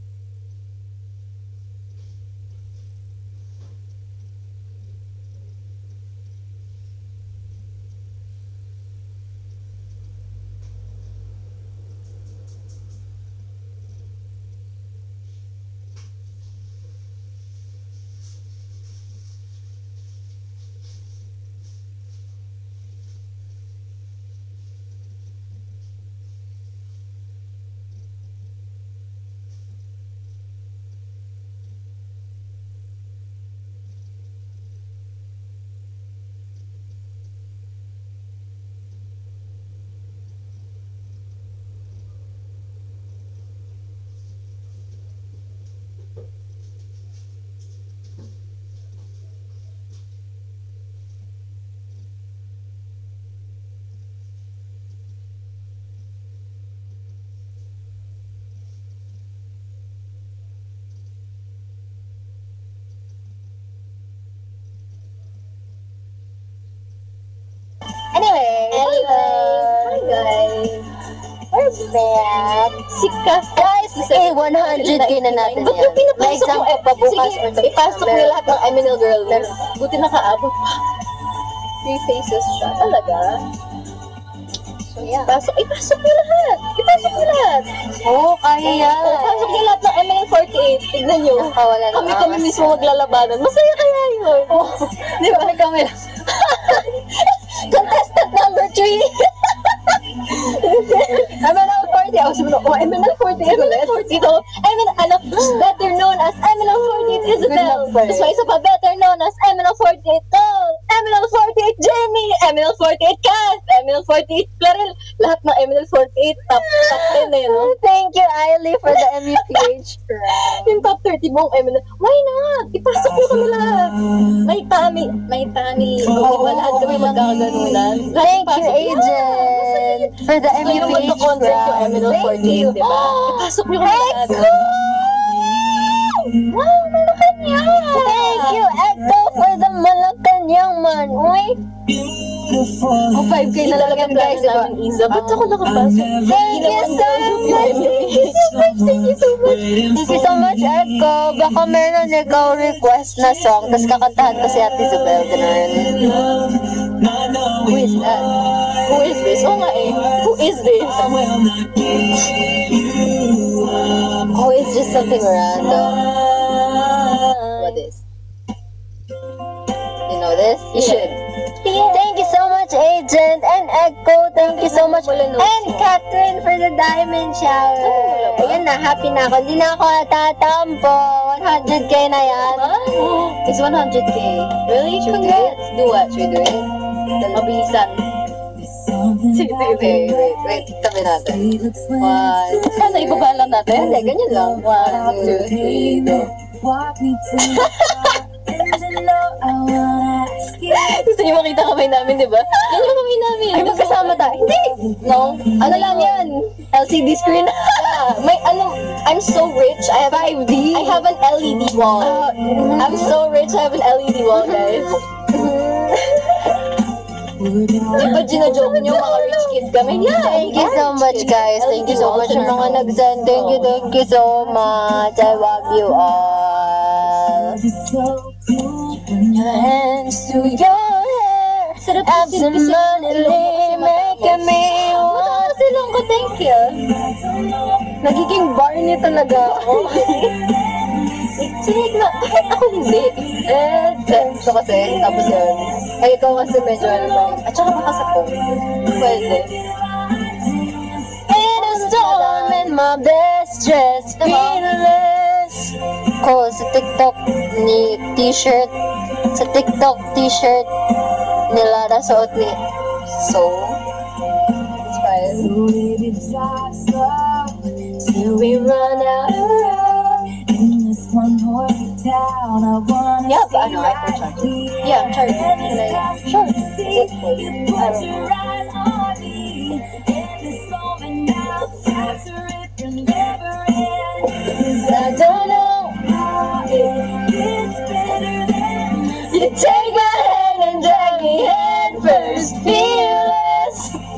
Anyway, Hi guys. we're back. Si Cass, guys, 100k na natin Ba't yan. yung pinapasok Na-exam mo? ko pa bukas Sige, or tomorrow. ipasok mo lahat ng MNL girl next. Buti nakaabot pa. 3 faces siya. Talaga? So, yeah. Ipasok mo lahat. Ipasok mo lahat. Oo, kaya yan. Pasok niyo lahat ng MNL48. Tignan nyo. Nakawala ng Kami angas. mismo maglalabanan. Masaya kaya yun. Oh, di ba kami? Contestant number 3. MNL40. Ako sabi ko, MNL40 ulit. Better known as MNL48 Isabel. Good luck, pare. So, isa pa, better known as MNL48 Cole, MNL48 Jamie, MNL48 Cass, MNL48 Claril. Lahat ng MNL48 top 10 na yun. No? Thank you, Ailey, for the MUPH crown. Yung top 30 mong MNL. Why not? Ipasok mo kami lahat. May family. Oo, Diba lahat kami okay lang magkakaganunan? Thank you, Agent, for the Gusto nyo MUPH magkakontent yung crown. MNL48, Thank diba? Ipasok nyo kami lahat. Echo! Wow, Malacanang! Thank you, Echo, for the Malacanang man. Uy! Oh, 5K na lang ang guys, diba? Isa, ba't ako nakapasok? Thank you so much! Thank you so much! Thank you so much, Echo. Baka meron ikaw request na song, tapos kakantahan ko si Ate Isabel. Ganun. Who is that? Who is this? Oo nga eh. Who is this? Oh, it's just something random. What is? You know this? You should. Thank you so much, Agent, and Echo, thank you so much. And Catherine for the diamond shower. Ayan na, happy na ako. Hindi na ako tatampo. 100k na yan. It's 100k. Really? Congrats. Do what? Should we do it? Mabilisan. Sige. Wait. Tabi natin. 1. Paano ibaba lang natin? Hindi, ganyan lang. 1, 2, 3, go. Gusto niyo makita kamay namin, di ba? Yan yung kamay namin. Ay, magkasama tayo. Hindi. No? Ano lang yan? LCD screen. May I'm so rich. I have 5D. I have an LED wall. I'm so rich. I have an LED wall, guys. Di ba gina-joke niyo mga rich kid kami? Yeah. Thank you so much, guys. Thank you so much sa mga nag-send. Thank you so much. I love you all. Put your hands to your hair. Absolutely making me want. Silang ko, thank you. Nagiging Barney talaga ako. Take na. Bakit ako hindi? Ito kasi, tapos yun. Ay, ikaw kasi medyo ano ba? At saka baka sa phone. Pwede. In a storm in my best dress, fearless. Ko sa TikTok ni t-shirt, sa TikTok t-shirt nila nasuot ni So, it's fine. till we run out. Yeah, but ano, iPhone charger. Yeah, I'm charging. Can I? Sure. It's full. I don't know. I don't know. You take my hand and drag me head first, fearless.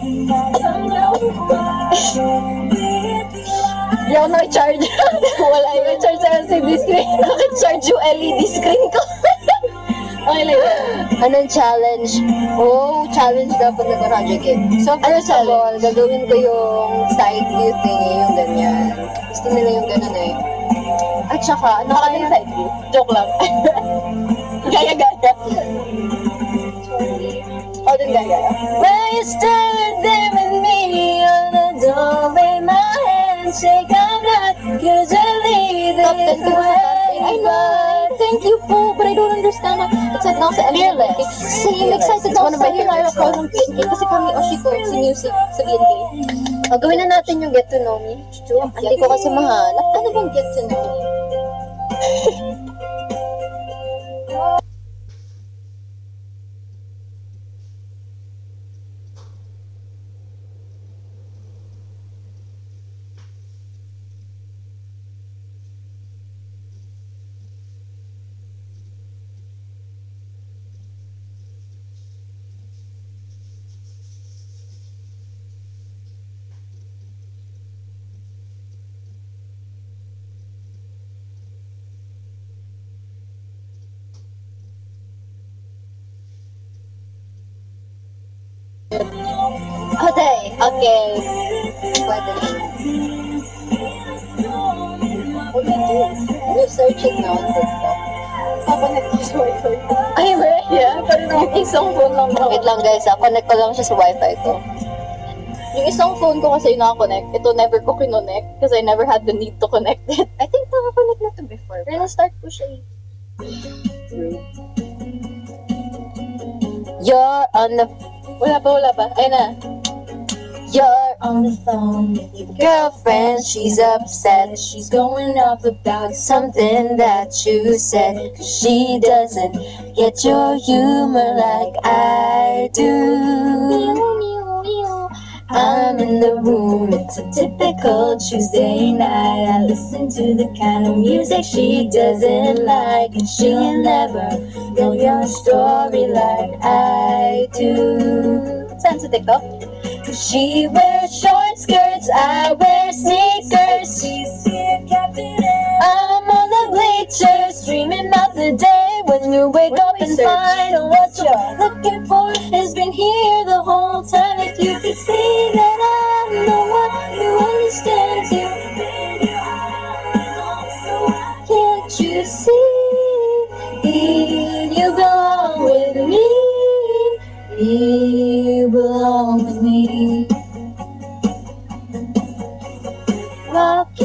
Hindi ako nakicharge. Wala yung nakicharge sa LCD screen. Nakicharge yung LED screen ko. Okay lang yun. Anong challenge? Oh, challenge dapat na 100k. So, first of all, gagawin ko yung side view thingy, yung ganyan. Gusto nila yung ganun eh. At saka, ano ka din side view? Joke lang. Gaya-gaya. O, din gaya-gaya. When you stand there with me on the doorway, my hands shake, I'm not usually Top 10 this ko sa dancing. I know. way. Thank you po, but I don't understand. It's like now sa Fearless. Same, excited It's ako one of sa my favorites. Lara ng PNK kasi kami Oshiko si music sa BNK. O, gawin na natin yung get to know me. Hindi ko kasi mahanap. Ano bang get to know me? Okay. Okay. Pwede na. What do you do? You're searching now on TikTok. Papanet ko sa wifi ko. Ay, Yeah, pero yung isang phone lang ako. wait lang guys, connect ko lang siya sa wifi ko. Yung isang phone ko kasi yung nakakonect. Ito never ko kinonect kasi I never had the need to connect it. I think nakakonect na to before. Pero na-start ko siya eh. You're on the Wala pa. Ayun na. You're on the phone with your girlfriend. She's upset. She's going off about something that you said. 'Cause she doesn't get your humor like I do. I'm in the room. It's a typical Tuesday night. I listen to the kind of music she doesn't like, and she'll never know your story like I do. Saan sa TikTok? She wears short skirts, I wear sneakers. I'm on the bleachers, dreaming about the day when you wake up and find what you're looking for has been here the whole time. If you could see that I'm the one who understands you, can't you see? You belong with me.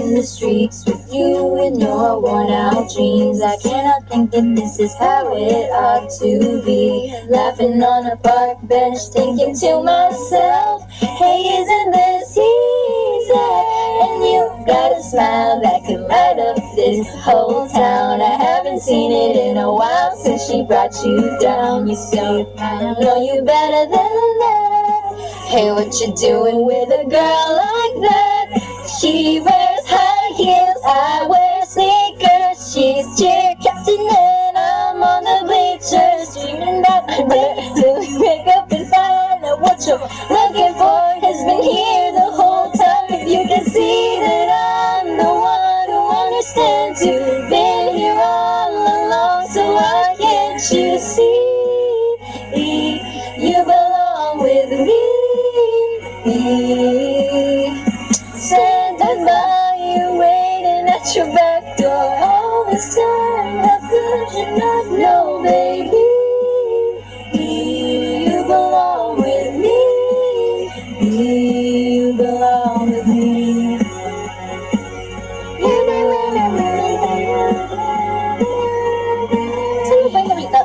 in the streets with you in your worn out jeans. I cannot think that this is how it ought to be. Laughing on a park bench, thinking to myself, hey, isn't this easy? And you've got a smile that could light up this whole town. I haven't seen it in a while since she brought you down. You say, I know you better than that. Hey, what you doing with a girl like that? She wears high heels, I wear sneakers. She's cheer captain and I'm on the bleachers, dreaming about the day till we wake up and find out what you're looking for has been here the whole time. If you can see that I'm the one who understands, you've been here all along, so why can't you see you belong with me? Standing by you, waiting at your back door all this time. How could you not know, baby? You belong with me. You belong with me. Sino ba yung nakita?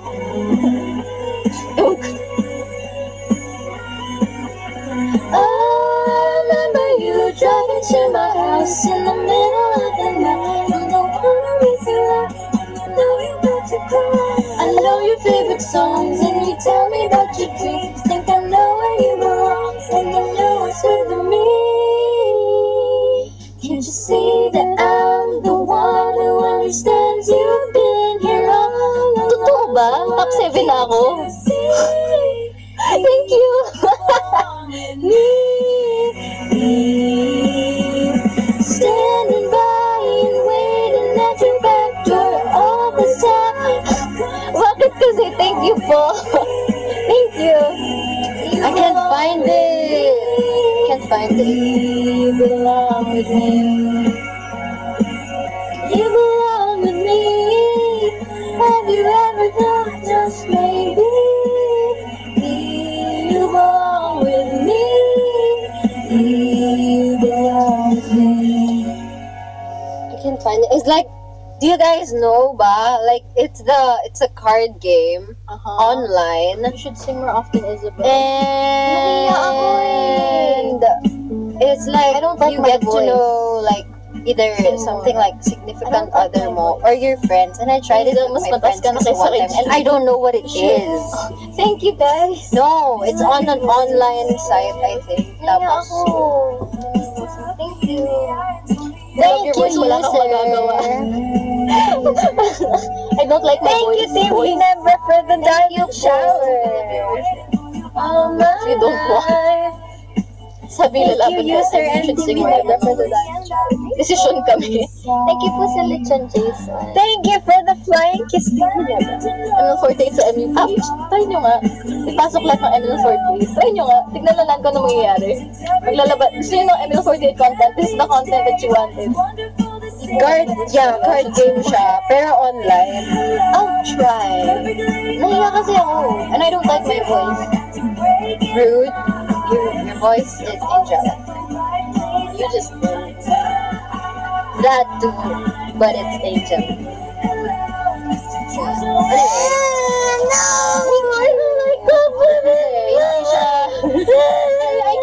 I remember you driving to my house in the middle of the night. You don't wanna raise your life, you know you're about to cry. I know your favorite songs and you tell me about your dreams. Think I know where you belong and you know it's with me. Can't you see that I'm the one who understands? You've been here all along. Totoo ba? Top 7 na ako. Thank you. Standing by and waiting at your back door all this time. Bakit kasi? Thank you po. Thank you. I can't find it. Can't find it. You belong with me. You belong with me. Have you ever thought just maybe you belong with me? You belong with me. I can't find it. It's like, do you guys know ba? Like, it's a card game online. You should sing more often, Isabel. And it's like, I don't like you my get to voice. know like either something like significant other mo or your friends. And I tried it Isabel, with mas my mataas friends ka na this kaysa one time, Rachel. and I don't know what it is. Thank you, guys. No, it's on an online site, I think. Tapos, Thank you. thank Your you, voice, wala kang magagawa. I don't like my Thank voice. you, Team Ginebra, for the diamond shower. All my You don't want. life. Sabi Thank lalaban you, ko, user you should and sing Team my Ginebra, for the diamond shower. Desisyon kami. Thank you po sa lechon, Jason. Thank you for the flying kiss, Team Ginebra. ML48 sa MUPH. Try nyo nga. Ipasok lahat ng ML48. Try nyo nga. Tignan na lang kung ano mangyayari. Maglalabas. Gusto nyo ng ML48 content. This is the content that you wanted. Card game siya, pero online. I'll try. Nahiya kasi ako. And I don't like my voice. Rude. Your voice is angelic. You just That too, but it's angelic. No, I don't like compliments. Hindi siya. I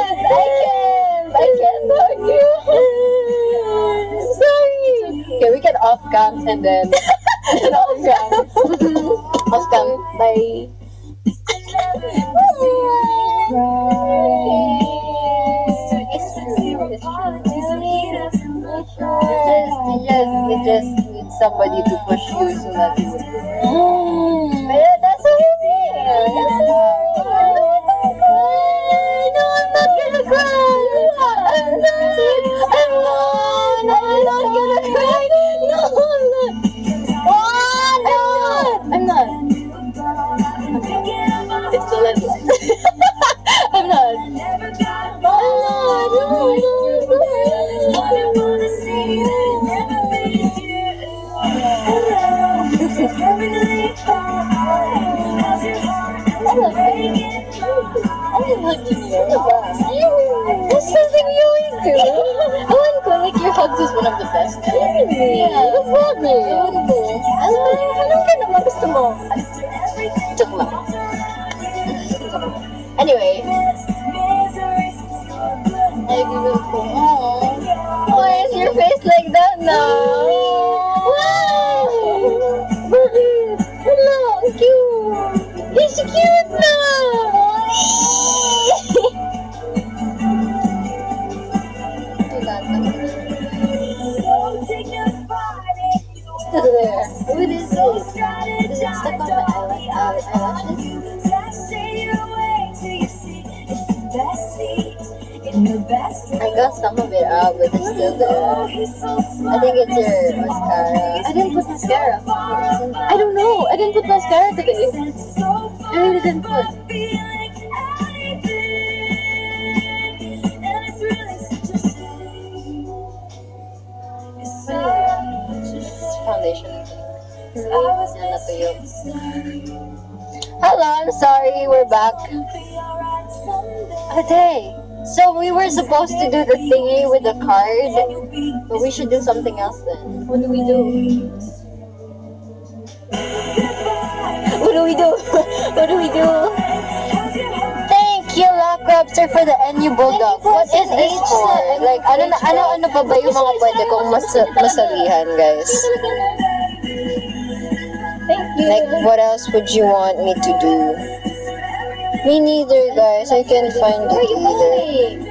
can't argue. I'm sorry. Okay, we can off cam and then off cam. off cam. Bye. You just need somebody to push you so that you would. But that's what I mean. No, I'm not gonna cry. I'm not gonna cry. No, I'm not. I'm not. It's the red light. I'm not. No. Hugs is one of the best. Really? Yeah. What's that mean? Anong ka naman gusto mo? Joke lang. Anyway. I will go. Why is your face like that now? Wow! Hello, ang cute! Is she cute now? Still there. What is this? Is it stuck on my eyelashes? I got some of it out, but it's still there. I think it's your mascara. I didn't put mascara. I don't know. I didn't put mascara today. I really didn't put. Foundation. Hello, I'm sorry. We're back. Okay. So we were supposed to do the thingy with the card, but we should do something else then. What do we do? What do we do? What do we do? Thank you, Lockraptor, for the NU Bulldog. What is this for? Like, ano pa ba yung mga pwede kong masabihan, guys? Thank you. Like, what else would you want me to do? Me neither, guys. I can't find it either.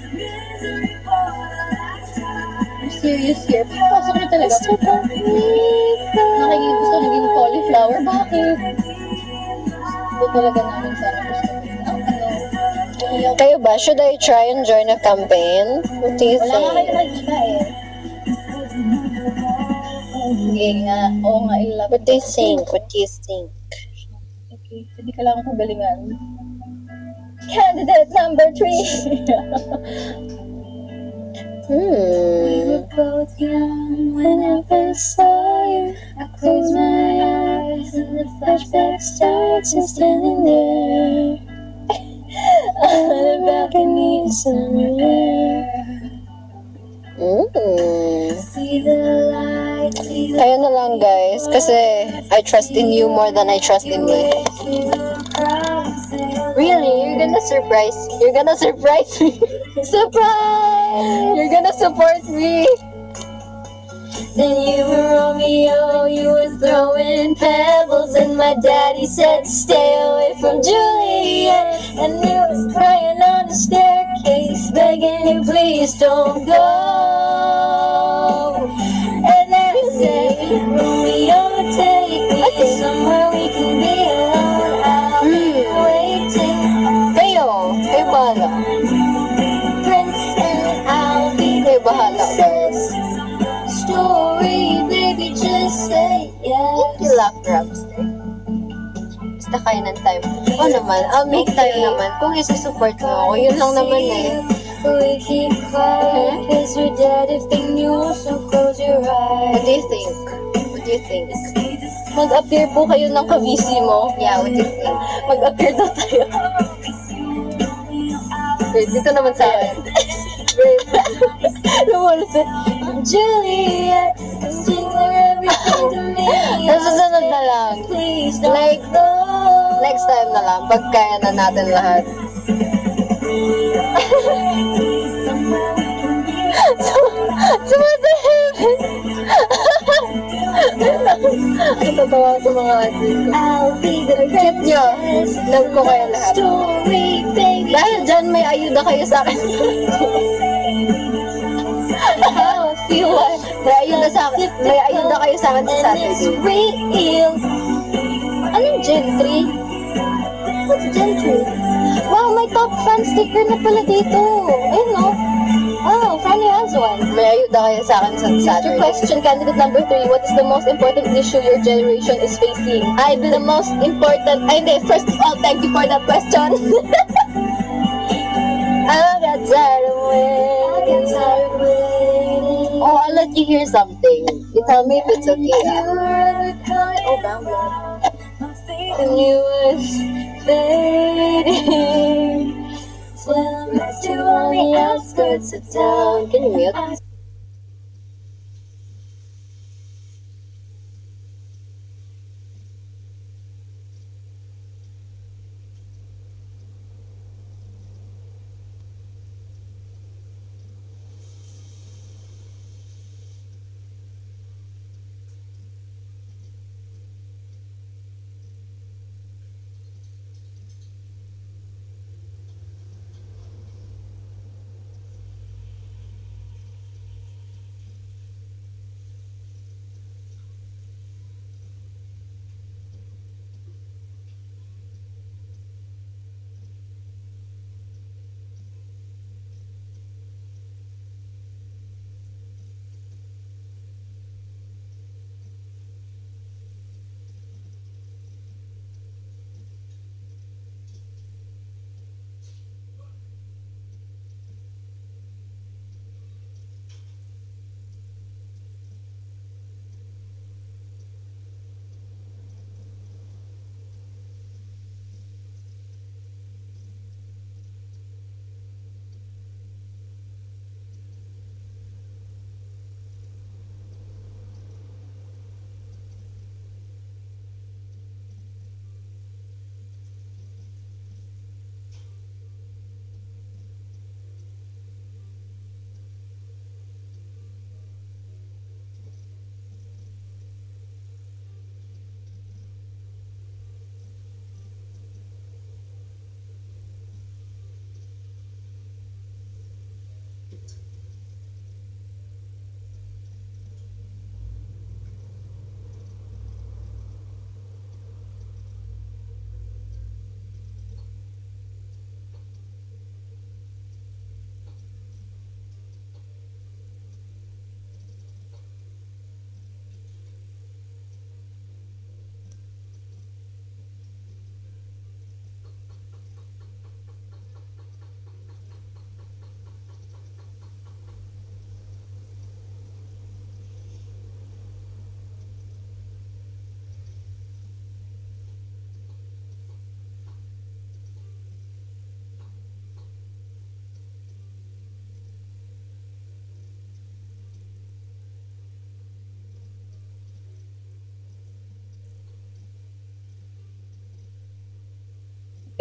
I'm serious here. Pasok na talaga. Gusto naging cauliflower. Bakit? Ito talaga namin sana gusto. Kayo ba? Should I try and join a campaign? What do you Wala nga kayo think? nakikita eh. Hindi nga. Oo nga, ilap. What do you think? What do you think? Okay, hindi ka lang kagalingan. Candidate number 3. We were both young when I first saw you. I close my eyes and the flashback starts. You're standing there on the balcony in summer air. Kayo na lang, guys, kasi I trust in you more than I trust in me. Really? You're gonna surprise me? Surprise! You're gonna support me? Then you were Romeo, you were throwing pebbles, and my daddy said, stay away from Juliet. And you was crying on the staircase, begging you, please don't go. And then I said, Romeo, take me somewhere we can be alone. I'll be waiting. Kayo bahala. Prince and I'll be the princess. Story, baby, just say yes. Thank you, Lockraptor. Basta kayo ng time. Oo naman, I'll make time naman. Kung isusupport mo ako, yun lang naman eh. We keep quiet, cause we're dead if they knew, so close your eyes. What do you think? What do you think? Mag-appear po kayo ng ka-VC mo. Yeah, what do you think? Mag-appear daw tayo. Wait, dito naman sa akin. Lumalapit. Juliet, jingle everything to me. Nasusunod na lang. Please don't Like, go. next time na lang, pag kaya na natin lahat. Sumasahib! Natatawa sa mga atis ko. I'll be the Cute nyo. Love ko kayo lahat. story, baby. Dahil dyan, may ayuda kayo sa akin. How I feel like May ayuda kayo sa akin sa and it's Saturday. real. Anong Gen 3? What's Gen 3? Wow, may top fan sticker na pala dito. Ayun no. Oh, Fanny has one. May ayuda kayo sa akin sa Your Saturday. question, candidate number 3. What is the most important issue your generation is facing? I believe the most important. Ay, hindi. First of all, thank you for that question. I got tired of waiting. Oh, I'll let you hear something. You tell me if it's okay. Oh, Bamboo. And you was fading. Till I met you on the outskirts of town. Can you mute?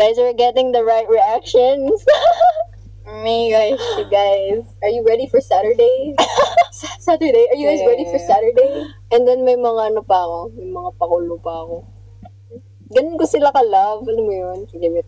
Guys, we're getting the right reactions. Oh my gosh, you guys. Are you ready for Saturday? Saturday? Are you guys ready for Saturday? And then may mga ano pa ako, may mga pakulo pa ako. Ganun ko sila ka-love, alam mo yun? Sige, wait.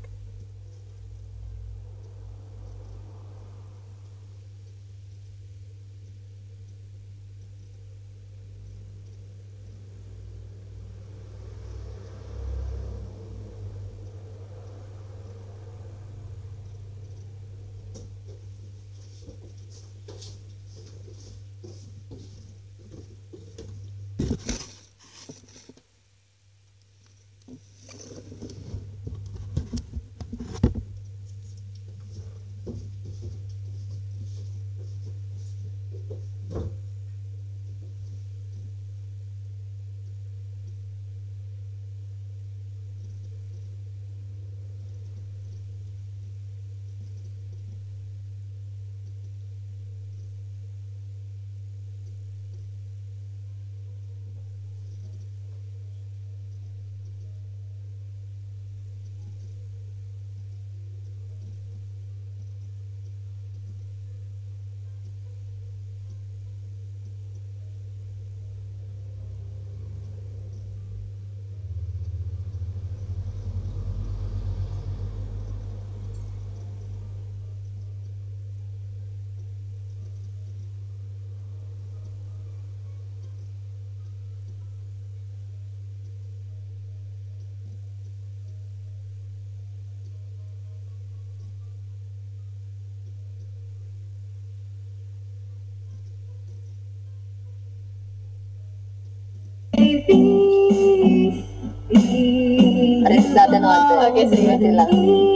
Pares natin ako. Okay, sige. Sila.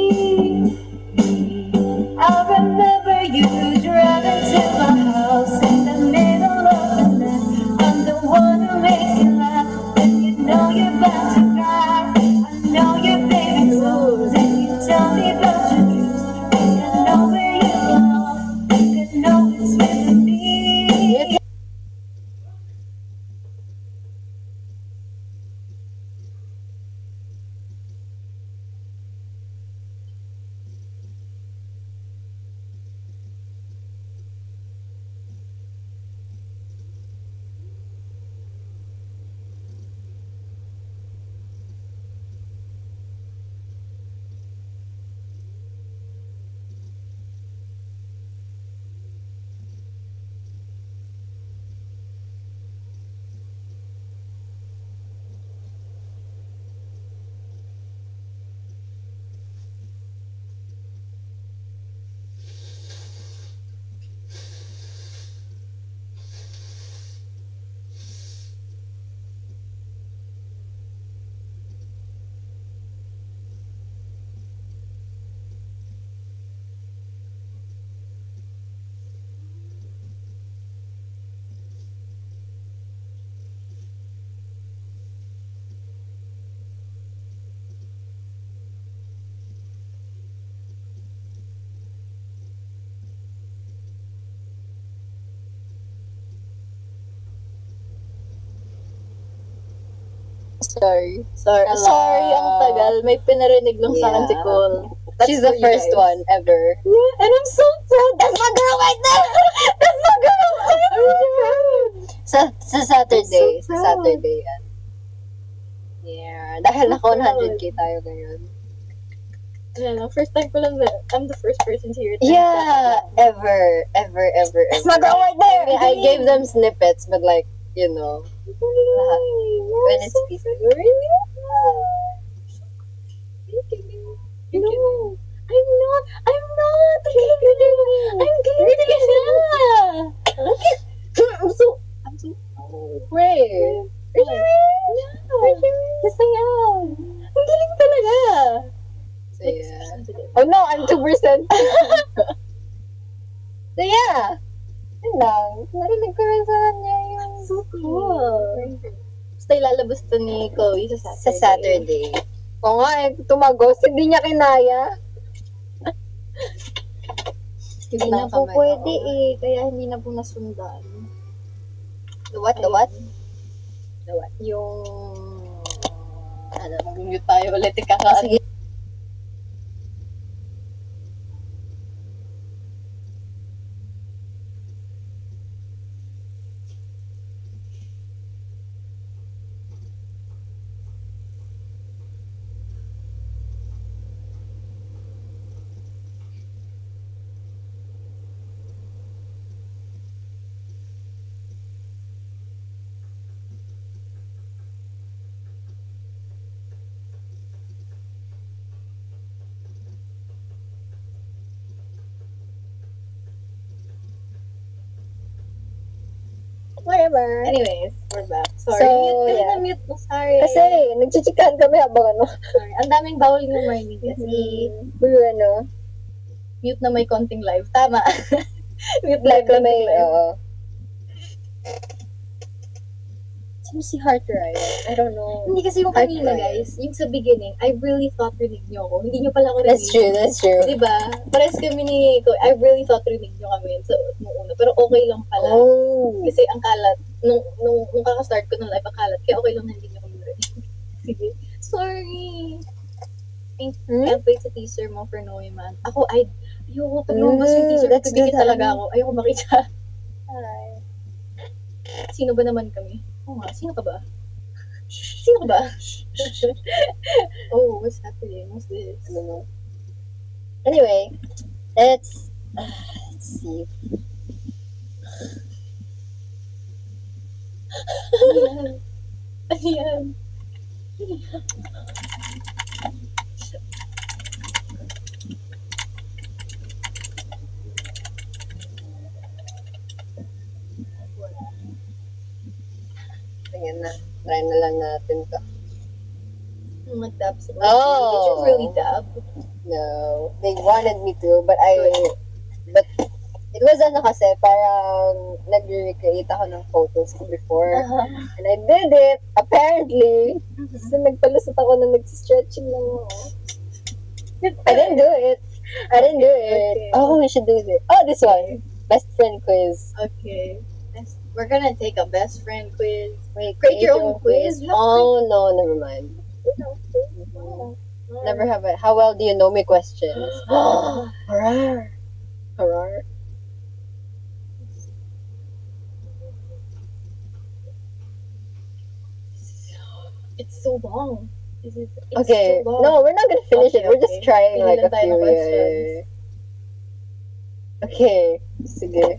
I remember you driving to my house in the middle of the night. I'm the one who makes you laugh, and you know you're about to cry. I know your baby clothes, and you tell me about your dreams. And I know where you belong, and I know it's with me. Sorry. Sorry, ang tagal. May pinarinig lang sa akin si Yeah. Cole. She's the for you first guys. one ever. Yeah, and I'm so proud. That's my girl right there. That's my girl. I'm so proud. Sa Saturday. I'm so Sa proud. Saturday yan. Yeah. Dahil So naka 100k tayo ngayon. Yeah, first time ko lang I'm the first person to hear it. Yeah. Ever. That's my girl right there. I mean, I gave them snippets, but like, you know. When it's peaceful. Really? You know, I'm not. I'm kidding. I'm kidding. Look at. I'm so. Great. Yes, I am. Ang galing talaga. So, yeah. Oh no, I'm 2%. So, yeah. Yun lang. Narinig ko rin sa kanya yung... So cool. Basta ilalabas to ni Chloe sa Saturday. Sa Saturday. Oo nga eh, tumagos. Hindi niya kinaya. Hindi na po pwede eh. Kaya hindi na po nasundan. The what? The what? The what? Yung... Ano, mag-mute tayo ulit. Sige. Whatever. Anyways, we're back. Sorry, So, mute ka yeah. na mute mo. Sorry. Kasi, nagchichikan kami habang ano. Sorry. Ang daming bawal yung morning kasi Ano. mute na may konting live. Tama. Mute Like live kami, konting live. oo. Sino si Heart Riot? I don't know. Hindi kasi yung Heart kanina, Riot. guys, yung sa beginning, I really thought rinig nyo ako. Hindi nyo pala ako rinig. That's true. Diba? Pares kami ni ko. I really thought rinig nyo kami sa nung una. Pero okay lang pala. Oh. Kasi ang kalat, nung kaka-start ko ng live, ang kalat. Kaya okay lang na hindi nyo kami rinig. Sige. Sorry. Can't wait sa teaser mo for Noe Man. Ako, ayoko. Pag lumabas yung teaser, that's pipikit good, talaga ako. Ayoko makita. Hi. Sino ba naman kami? Oo nga, sino ka ba? Sino ka ba? Oh, what's happening? What's this? I don't know. Anyway, let's see. Ayan. Ayan. Tingnan na. Try na lang natin to. Mag-dab sila. Oh. Did you really dab? No. They wanted me to, but it was ano kasi, parang nag-recreate ako ng photos ko before. And I did it, apparently. So, nagpalusot ako na nag-stretching lang ako. I didn't do it. Okay. Oh, we should do this. Oh, this one. Best friend quiz. Okay. We're gonna take a best friend quiz. Wait, Create your own quiz? You have Oh, no, never mind. Never have it. How well do you know me questions? Harar. Harar. It's so long. It's Okay. so long. No, we're not gonna finish Okay, it. We're just okay. trying like a Pili lang tayo few. ng Yeah, questions. yeah, yeah. Okay. Sige.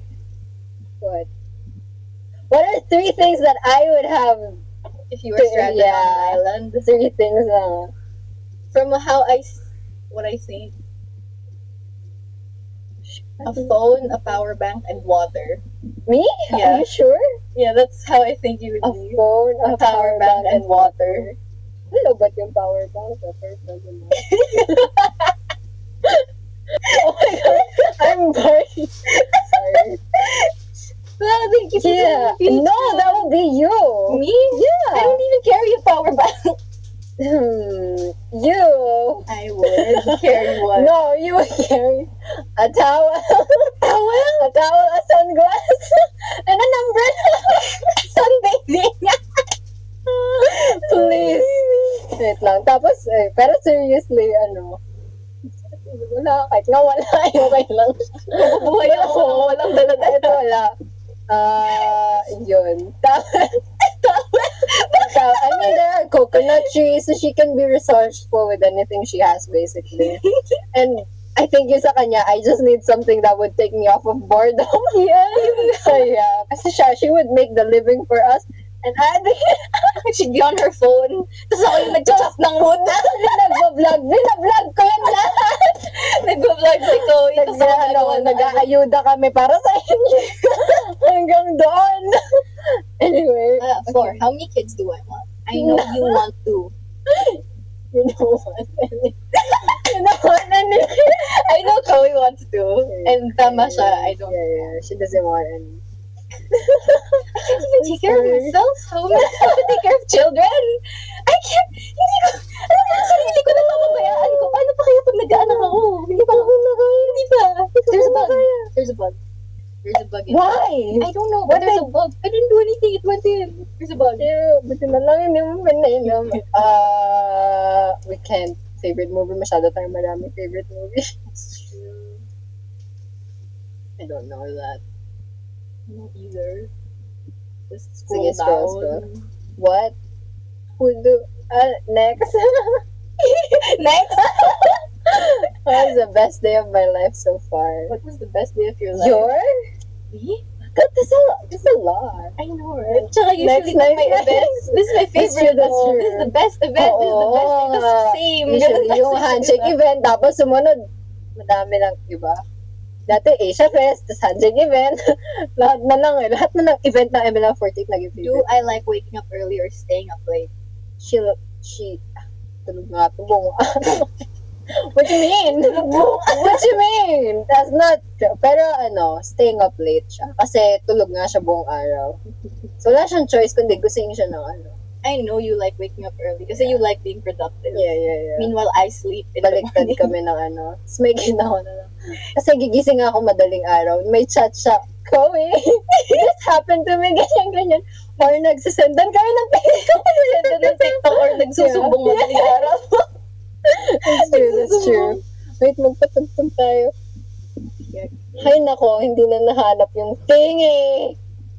What are 3 things that I would have? If you were stranded on an island. 3 things. From what I think. A phone, a power bank, and water. Me? Yeah. Are you sure? Yeah, that's how I think you A would be. phone, a power bank, and water. Hello, but yung power bank, the first doesn't know. Oh my god, I'm burning. Sorry. Well, thank you. Yeah. No, that will be you. Me? Yeah. I don't even carry a power bank. You. I would carry one. No, you would carry a towel. Towel? A towel, a sunglass, and an umbrella. Sunbathing. Please. Wait lang. Tapos, pero seriously, wala, kahit nga wala, okay lang. Buhay ako. Walang dala-dala. Ito, wala. Yun. I mean, there are coconut trees, so she can be resourceful with anything she has, basically. And I think yung sa kanya, I just need something that would take me off of boredom. Yeah. So, yeah. Kasi she would make the living for us. And She'd be on her phone. Tapos ako yung nag-chop ng wood. Binablog ko yun lahat. Nag-vlog si Chloe. Tapos ako nag-aayuda kami para sa inyo. Hanggang doon. Anyway. 4. How many kids do I want? I know you want 2. You know what? You know what? I know Chloe wants 2. And tama siya. I don't. Yeah. She doesn't want any. I can't even take care of myself. How am I supposed to take care of children? I can't. Hindi ko. Alam mo, sarili ko na papabayaan ko. Paano pa kaya pag nag-aanak ako? Hindi pa. Hindi pa. There's a bug. There's a bug. There's a bug in Why? I don't know, but there's a bug. I didn't do anything. It went in. There's a bug. Yeah, buti na lang hindi mo pinainom. We can't. Favorite movie, masyado tayong marami favorite movie. That's true. I don't know that. Not either. Just Sige, scroll scroll. down. What? Who do? Next. Next. What was the best day of my life so far? What was the best day of your life? Your? Me? God, there's a lot. I know, right? Tsaka Next, usually my next. events. This is my favorite. That's true. This is the best event. This is the best thing. Tapos same. Usually, Ganun yung tayo. handshake event, tapos sumunod, madami lang, iba. dati Asia Fest, tas handshake event, lahat na lang event ng ML48 naging Do favorite. I like waking up early or staying up late? Tulog nga po buong araw. What you mean? What you mean? That's not true. Pero staying up late siya. Kasi tulog nga siya buong araw. So wala siyang choice kundi gusto siya ng I know you like waking up early kasi you like being productive. Yeah. Meanwhile, I sleep in the Baliktad morning. kami ng Tapos may ginawa na lang. Kasi gigising ako madaling araw. May chat siya. Chloe, this happened to me, ganyan. Or nagsisendan kami ng TikTok. Send ng TikTok or nagsusumbong madaling araw. That's true. Wait, magpatugtog tayo. Hay nako, hindi na nahanap yung thing eh.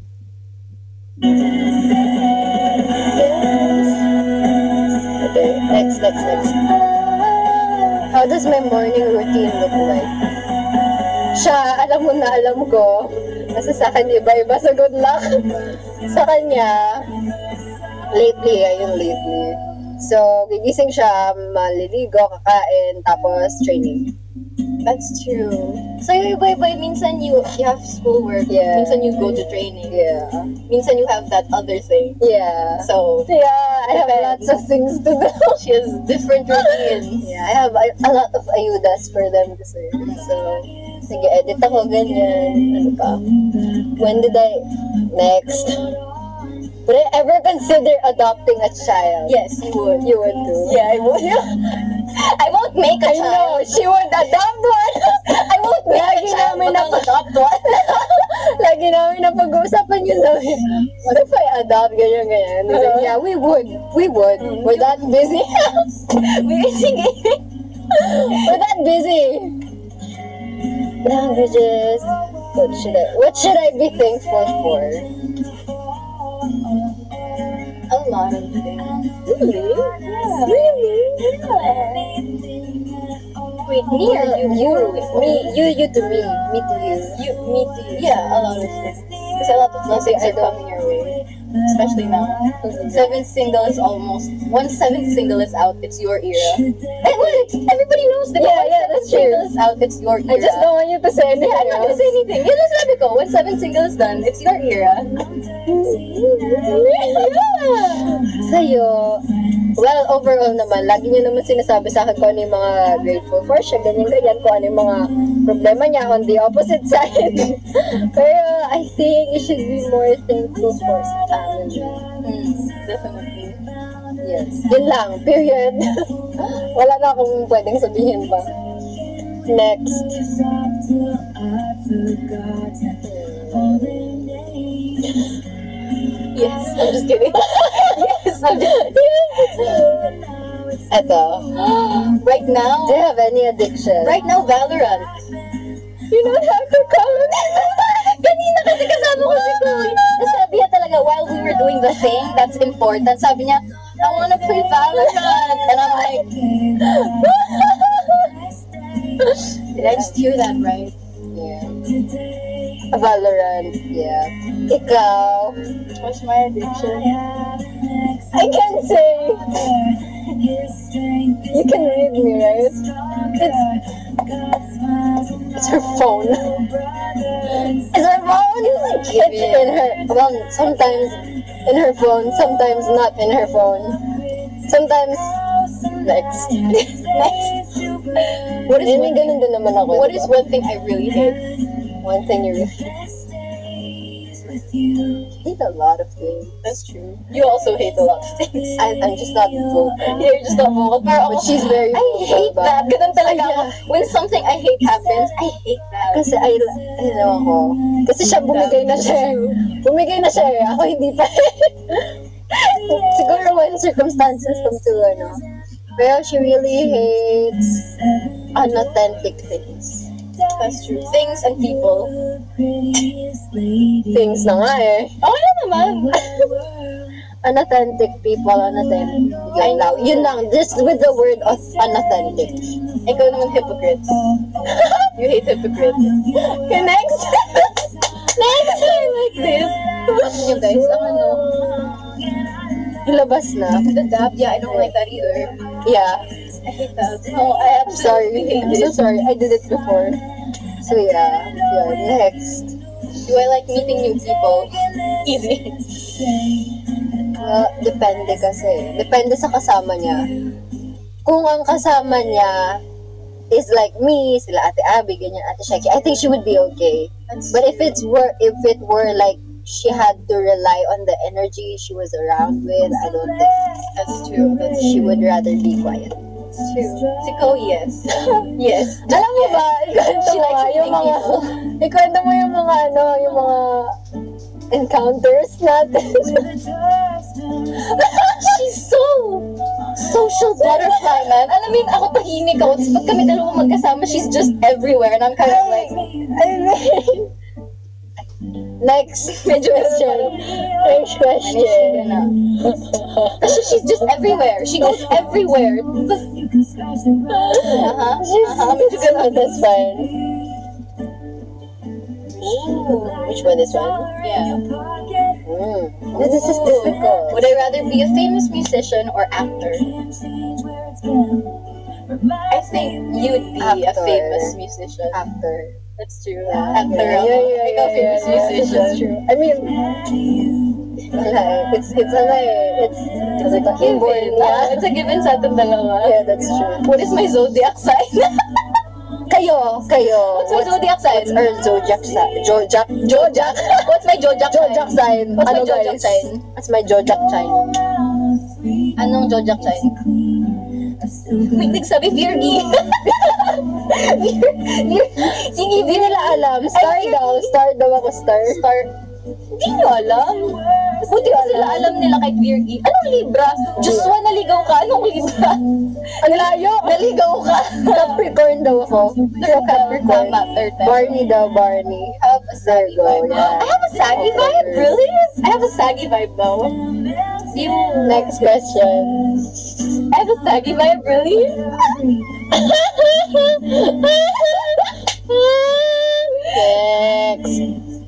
Okay, next. How does my morning routine look like? Siya, alam mo na alam ko. Kasi sa akin iba-iba, so good luck. Sa kanya, lately. So, gigising siya, maliligo, kakain, tapos training. That's true. So, iba-iba. Minsan you have schoolwork. Yeah. Minsan you go to training. Yeah. Minsan you have that other thing. Yeah. So, Yeah, I have Depends. lots of things to do. she has different routines. Yeah, I have a lot of ayudas for them kasi. So, sige, edit ako, ganyan. Ano pa? When did I... Next. Would I ever consider adopting a child? Yes, you would. You would too. Yeah, I would. I won't make a I know, child. she would adopt one. I won't make a Lagi child, namin but I'll na- adopt one. Lagi namin na pag-uusapan yun daw. What if I adopt? Ganyan. He's like, yeah, we would. We're that busy. Sige. We're that busy. Languages. What should I be thankful for? A lot of things. Really? Yeah. Really? Wait, me or you? Me. You to me. Me to you. Me to you. Yeah, a lot of things. Because a lot of blessings are coming your way. Especially now. Seventh single is almost... Once seventh single is out, it's your era. And what? Everybody knows that Yeah, once yeah, seventh that's single true. is out, it's your era. I just don't want you to say anything Yeah, I'm not gonna say anything. Yun ang sabi ko. When seventh single is done, it's your era. Sa'yo, well, overall naman, lagi niya naman sinasabi sa akin kung ano yung mga grateful for siya, ganyan, kung ano yung mga problema niya on the opposite side. Pero I think you should be more thankful for sa family. Definitely. Yes. Yun lang, period. Wala na akong pwedeng sabihin pa. Next. Yes, I'm just kidding. Yes, I'm just Eto. Right now, Do you have any addiction? right now, Valorant. You don't have to comment. Kanina kasi kasama ko si Chloe. Tapos sabi niya talaga, while we were doing the thing that's important, sabi niya, I wanna play Valorant. And I'm like, did I just hear that right? Yeah. Valorant, yeah. Ikaw, What's my addiction? I can't say. You can read me, right? It's her phone. It's her phone. It's in her. Well, sometimes in her phone, sometimes not in her phone. Sometimes next. Next. What is May ganun din naman ako. What diba? is one thing I really hate? one thing you really hate? A lot of things. That's true. You also hate a lot of things. I'm just not vocal. You're just not vocal. Pero But ako, she's very I vocal. hate ba? that. Ganun talaga Ay, ako. yeah. When something I hate happens, I hate that. Kasi ako. Kasi siya bumigay na siya. Bumigay na siya eh. Ako hindi pa. Siguro when circumstances come to Pero she really hates unauthentic things. That's true. Things and people. Things na nga eh. Okay na naman. Unauthentic people, unauthentic. I know. Yun lang. Just with the word of unauthentic. Ikaw naman hypocrites. You hate hypocrites. Okay, next. Next time like this. Alam nyo guys, ang Ilabas na. the dab, yeah, I don't like that either. Yeah. I hate that. No, I I'm sorry. absolutely hate I'm so it. sorry. I did it before. So yeah, next. Do I like meeting new people? Easy. Depende kasi. Depende sa kasama niya. Kung ang kasama niya is like me, sila Ate Abby, ganyan, Ate Sheki, I think she would be okay. But if it were like she had to rely on the energy she was around with, I don't think That's true. she would rather be quiet. That's true. Si Ko, yes. Yes. Alam mo ba, ikwento She mo likes yung meeting mga, people. ikwento mo yung mga yung mga encounters natin. She's so social butterfly, man. Alam mo yun, ako tahimik ako. Tapos pag kami dalawa magkasama, she's just everywhere. And I'm kind of like, Next question. Next question. kasi she's just everywhere. She goes everywhere. Medyo ganun, that's fine. Which one, this one? Yeah. This is difficult. Would I rather be a famous musician or actor? I think you'd be a Actor. famous musician. Actor. That's true. Yeah, Actor. yeah, Ikaw famous musician. That's true. I mean, it's like a inborn. It's a given sa ating dalawa. Yeah, that's true. What is my zodiac sign? Kayo. What's my zodiac sign? What's our zodiac sign? Zodiac. What's my zodiac sign? Zodiac sign. What's my Ano, zodiac guys? sign? That's my zodiac sign. Anong zodiac sign? May nagsabi Virgi. Sige, Hindi nila alam. Star daw ako, star. Hindi nyo alam. Buti ko sila alam nila kahit Virgi. Anong Libra? Joshua, naligaw ka. Anong Libra? Ang layo. Naligaw ka. Capricorn daw ako. Pero Capricorn. Tama, third time. Barney daw, Barney. I have a saggy vibe. yeah. I have a saggy vibe? Really? I have a saggy vibe though. Next question. I have a saggy vibe, really? Next.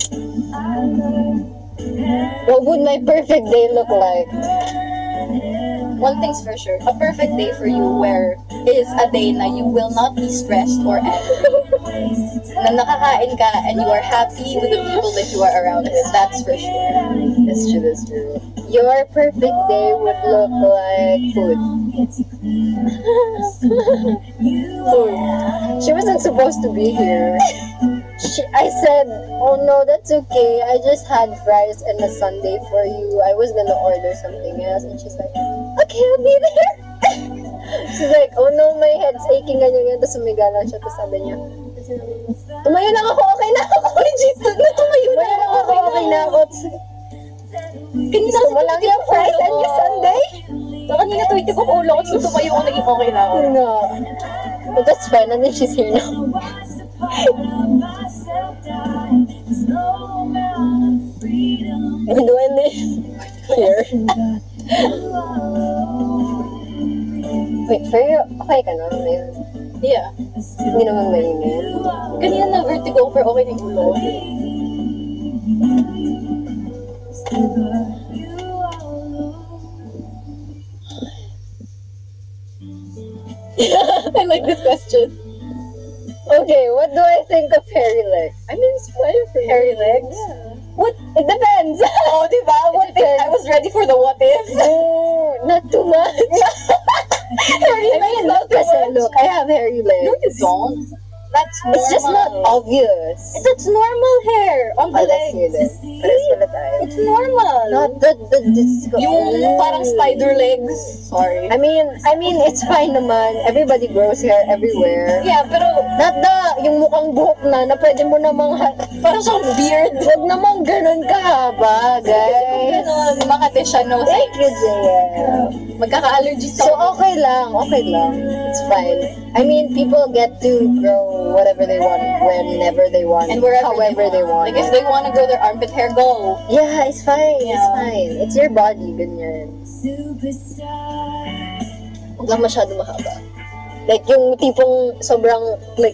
What would my perfect day look like? One thing's for sure, a perfect day for you is a day na you will not be stressed or angry. Na nakakain ka and you are happy with the people that you are around with. That's for sure. That's true. Your perfect day would look like food. Food. She wasn't supposed to be here. I said, oh no, that's okay. I just had fries and a sundae for you. I was gonna order something else. And she's like, okay, I'll be there. She's like, oh no, my head's aching, ganyan. Tapos sumiga lang siya. Tapos sabi niya, tumayo lang ako, okay na ako. Legit, tumayo lang ako, okay na ako. Kanina Gusto mo lang yung fries and yung sundae? Kanina tuwiti ko ulo ko, so tumayo ko, naging okay na ako. No. But that's fine, and then she's here now. Do I live here? Wait, for you, okay ka na? Yeah. Hindi naman mainit. Kanina na vertigo ko, pero okay na yung ulo ko. I like this question. Okay, what do I think of hairy legs? I mean, it's fine for Hairy legs? Yeah. What? It depends. Oh, diba? What if I was ready for the what if? No, not too much. Hairy I legs, mean, not look, kasi look, I have hairy legs. No, you don't. That's normal. It's just not obvious. That's normal hair on the Oh, let's legs. hear this. Pares pala tayo. It's normal. Not the Yung parang spider legs. Sorry. I mean, it's fine naman. Everybody grows hair everywhere. Yeah, pero Not yung mukhang buhok na pwede mo namang, parang siyang beard. Huwag namang ganun kahaba, guys. Ganun, mga desya no. Thank you, JL. Magkaka-allergy sa So, okay lang. It's fine. I mean, people get to grow whatever they want, whenever they want, and wherever however they want. Like, if they want to grow their armpit hair, go. Yeah, it's fine. It's Yeah. fine. It's your body, ganyan. Huwag lang masyado mahaba. Like, yung tipong sobrang, like,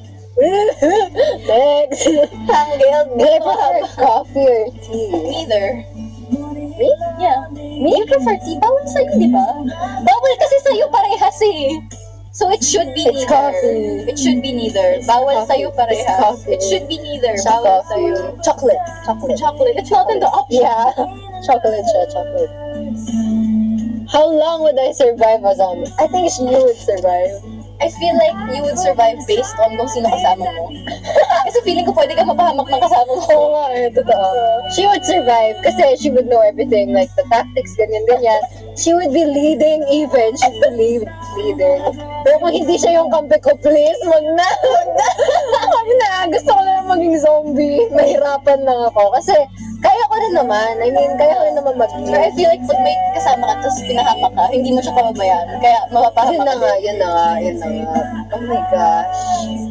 next. Tangled. Do I prefer coffee or tea? Neither. Me? Yeah. Me? You prefer tea? Bawal sa'yo, di ba? Bawal kasi sa'yo parehas eh. So it should be It's neither. coffee. It should be neither. Bawal coffee. sa'yo parehas. It's coffee. It should be neither. It's Bawal coffee. sa'yo. Chocolate. Chocolate. Chocolate. It's not in the option. Yeah. Chocolate siya, chocolate. How long would I survive a zombie? I think you would survive. I feel like you would survive based on kung sino kasama mo. Kasi feeling ko pwede ka mapahamak ng kasama mo. Oo nga eh, totoo. She would survive kasi she would know everything, like the tactics, ganyan-ganyan. She would be leading even. She would be leading. Pero kung hindi siya yung kampi ko, please, wag na. Wag na. Gusto ko na maging zombie. Mahirapan lang ako. Kasi kaya ko rin naman. I mean, kaya ko rin naman mag-lead. Pero I feel like pag may kasama ka tapos pinahamak ka, hindi mo siya kababayan. Kaya mapapahamak Yun na ka nga, din. yun na nga, yun na nga. Oh my gosh.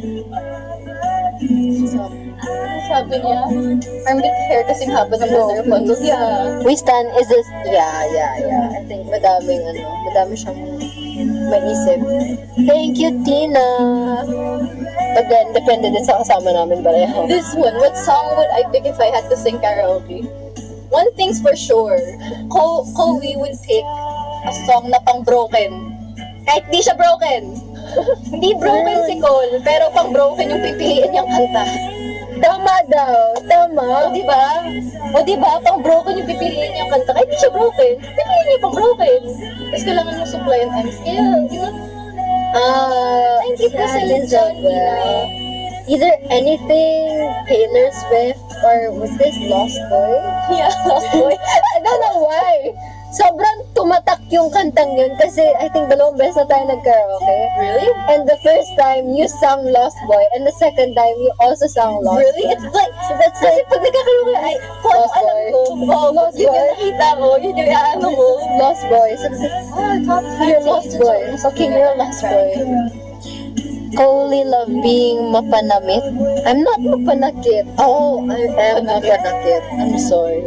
Sabi niya, armpit hair kasing haba ng mother ko. Yeah. We stand is this, yeah. I think madami siyang maisip. Thank you, Tina. But then, depende din sa kasama namin pareho. This one, what song would I pick if I had to sing karaoke? One thing's for sure, Chloe would pick a song na pang broken. Kahit di siya broken. Hindi broken si Cole, pero pang broken yung pipiliin niyang kanta. Tama daw, tama. O diba? Pang broken yung pipiliin niyang kanta. Kahit di siya broken, pipiliin niya pang broken. Tapos kailangan mo supplyan ang skill. You know? 90% Isabel. Either anything Taylor Swift or was this Lost Boy? Yeah, Lost Boy. I don't know why. Sobrang tumatak yung kantang yun kasi I think dalawang beses na tayo nag-karaoke. Really? And the first time, you sang Lost Boy. And the second time, you also sang Lost Really? Boy. It's like, kasi pag nagkakaroon ka, ay, kung ano Lost alam Boy. ko, Lost yun Boy. yung nakita ko, yun yung ano mo. Lost Boy. So, Top you're Lost Boy. Okay, you're a Lost Boy. Coley love being mapanamit. I'm not mapanakit. Oh, I am mapanakit. I'm sorry.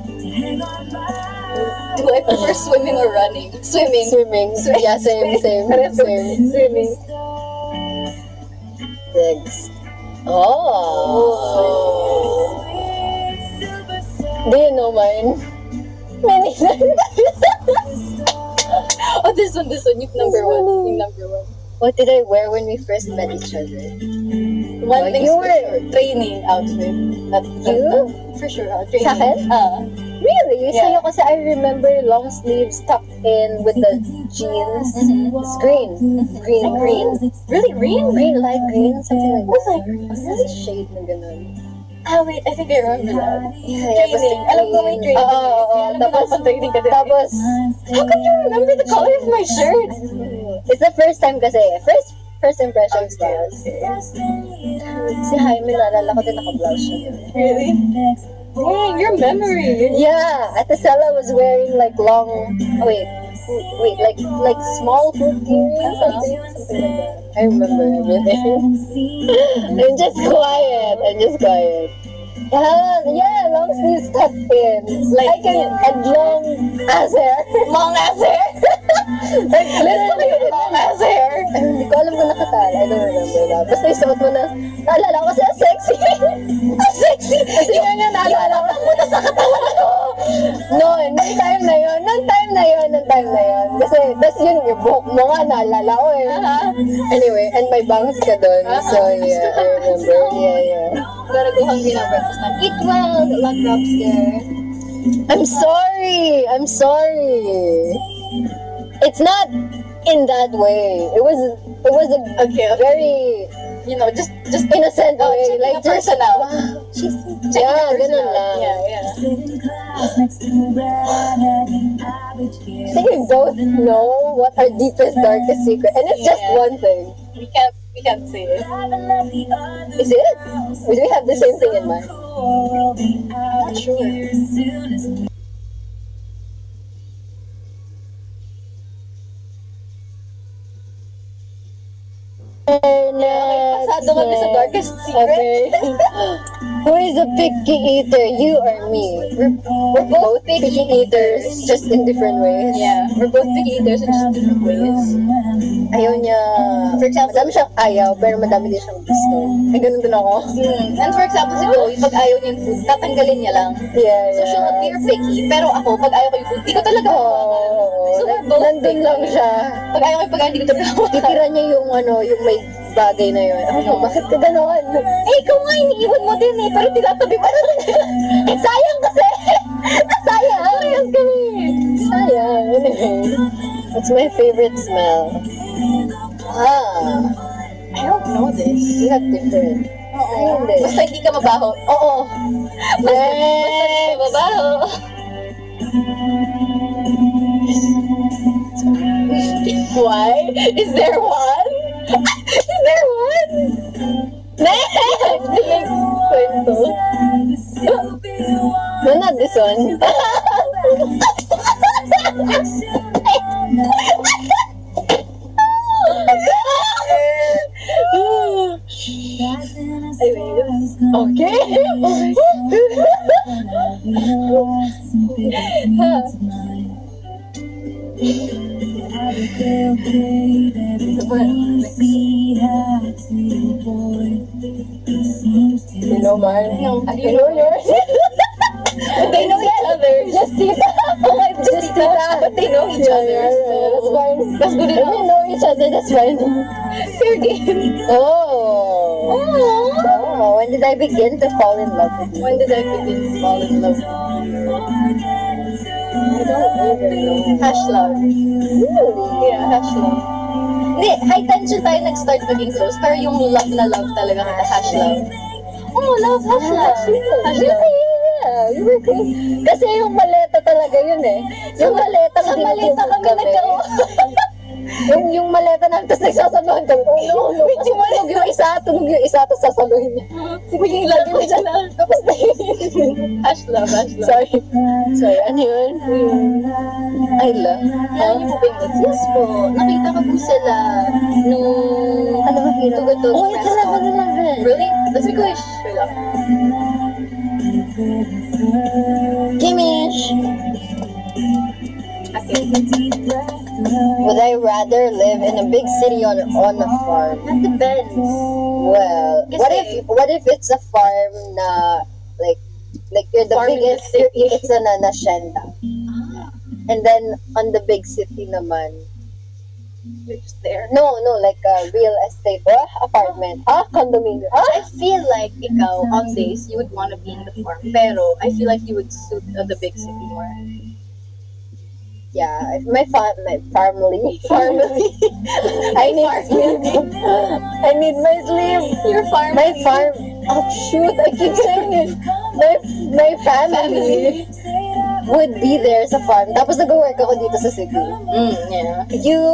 Do I prefer swimming or running? Swimming. Swimming. Yeah, same. Swimming. Next. Oh. Do you know mine? Many Oh, this one, yung number one. What did I wear when we first met each other? One thing you for were- sure, training outfit. You? For sure, training. Sa akin? Really? Yeah. Sa'yo kasi I remember long sleeves tucked in with the jeans. It's green. Green. Really green? Green, light green, something like What's that. that? What's the shade na ganun? Wait, I think I remember that. Yeah, Training. Alam ko may training. Oo, oo. Alam ko Tapos, training ka din. tapos, How can you remember the color of my shirt? it's the first time kasi. First impressions lang. Si Jaime, naalala ko din naka-blouse siya. Really? Dang, your memory. Yeah, Ate Sella was wearing like long, wait, like small hoop earrings, something like that. I remember everything. I'm just quiet. Yeah, long sleeves tucked in. Like, and long ass hair. Long ass hair. Like, literally, Long ass hair. Hindi ko alam kung nakatal. I don't remember that. Basta isuot mo na, naalala ko siya, sexy. Sexy. Kasi nga naalala ko. Muna sa katawan ko. Noon, nung time na yun. Kasi, tas yun, yung buhok mo nga, naalala ko eh. Anyway, and may bangs ka doon. So, yeah, I remember. Yeah. Gotta go hungry now, breakfast time. Eat well. The luck drops there. I'm sorry. It's not in that way. It was a very, Just innocent way. checking Like, a person out. Wow, she's, Checking a yeah, person ganun out. lang. Yeah. I think we both know what our deepest, darkest secret, and it's just Yeah. one thing. We can't say it. Is it? Or do we have the same thing in mind? Not sure. Next. Pasado kami sa darkest secret. Okay. Who is a picky eater? You or me? We're both picky eaters, just in different ways. Yeah, we're both picky eaters in just different ways. Ayaw niya, for example, madami siyang ayaw, pero madami din siyang gusto. Ay, ganun din ako. And for example, si Chloe, pag ayaw niya yung food, tatanggalin niya lang. Yeah, So she'll appear picky, pero ako, pag ayaw ko yung food, di ko talaga hawakan. So we're both nandun picky. lang siya. Pag ayaw ko yung pagkain, di ko talaga hawakan. Titira niya yung yung may bagay na yun. Ano, bakit ka gano'n? Eh, ikaw nga, iniiwan mo din eh, pero tinatabi mo na rin. Sayang kasi! Sayang! Parehas kami. Sayang. Anyway, what's my favorite smell? I don't know this. We have different. Oo. Hindi. Basta hindi ka mabaho. Oo. Basta hindi ka mabaho. Why? Is there one? Is there one? Next! Kwento. No, not this one. Okay. You know mine? No, I know yours. But they know each other. Just tita. Okay, just tita. But they know each other. So That's fine. that's good If enough. we know each other, that's fine. Fair game. Oh. Oh, when did I begin to fall in love with you? When did I begin to fall in love? I don't even know. Hash love. Really? Yeah, hash love. Hindi, high tension tayo nag-start maging close. Pero yung love na love talaga kita, hash love. Oh, love, hash love. Hash love. Yeah, you were cool. Kasi yung maleta talaga yun eh. Yung maleta Sa malita kami nagkaroon. yung maleta namin, tapos nagsasaluhan kami. Oh no, kasi tunog yung isa, tapos sasaluhin niya. Sige, lagi mo dyan lang. Tapos na Hash love, hash love. Sorry, ano yun? I love. Yan yung moving notes. Yes po. Nakita ko po sila nung Ano ba hero? Tugutog Oh, it's 11-11. Really? Let's make a wish. Wait lang. Gimish! Okay. Would I rather live in a big city on a farm? That depends. Well, Kasi- what if it's a farm na like you're the Farm in the biggest, city. it's a hacienda. And then on the big city naman, You're just there. no, like a real estate or apartment. Condominium. I feel like ikaw, on days, you would want to be in the farm. Pero, I feel like you would suit the big city more. Yeah, if my family. I need sleep. I need my sleep. Your farm. My farm. Oh shoot! I keep saying it. My family would be there sa farm. Tapos nag-work ako dito sa city. Yeah.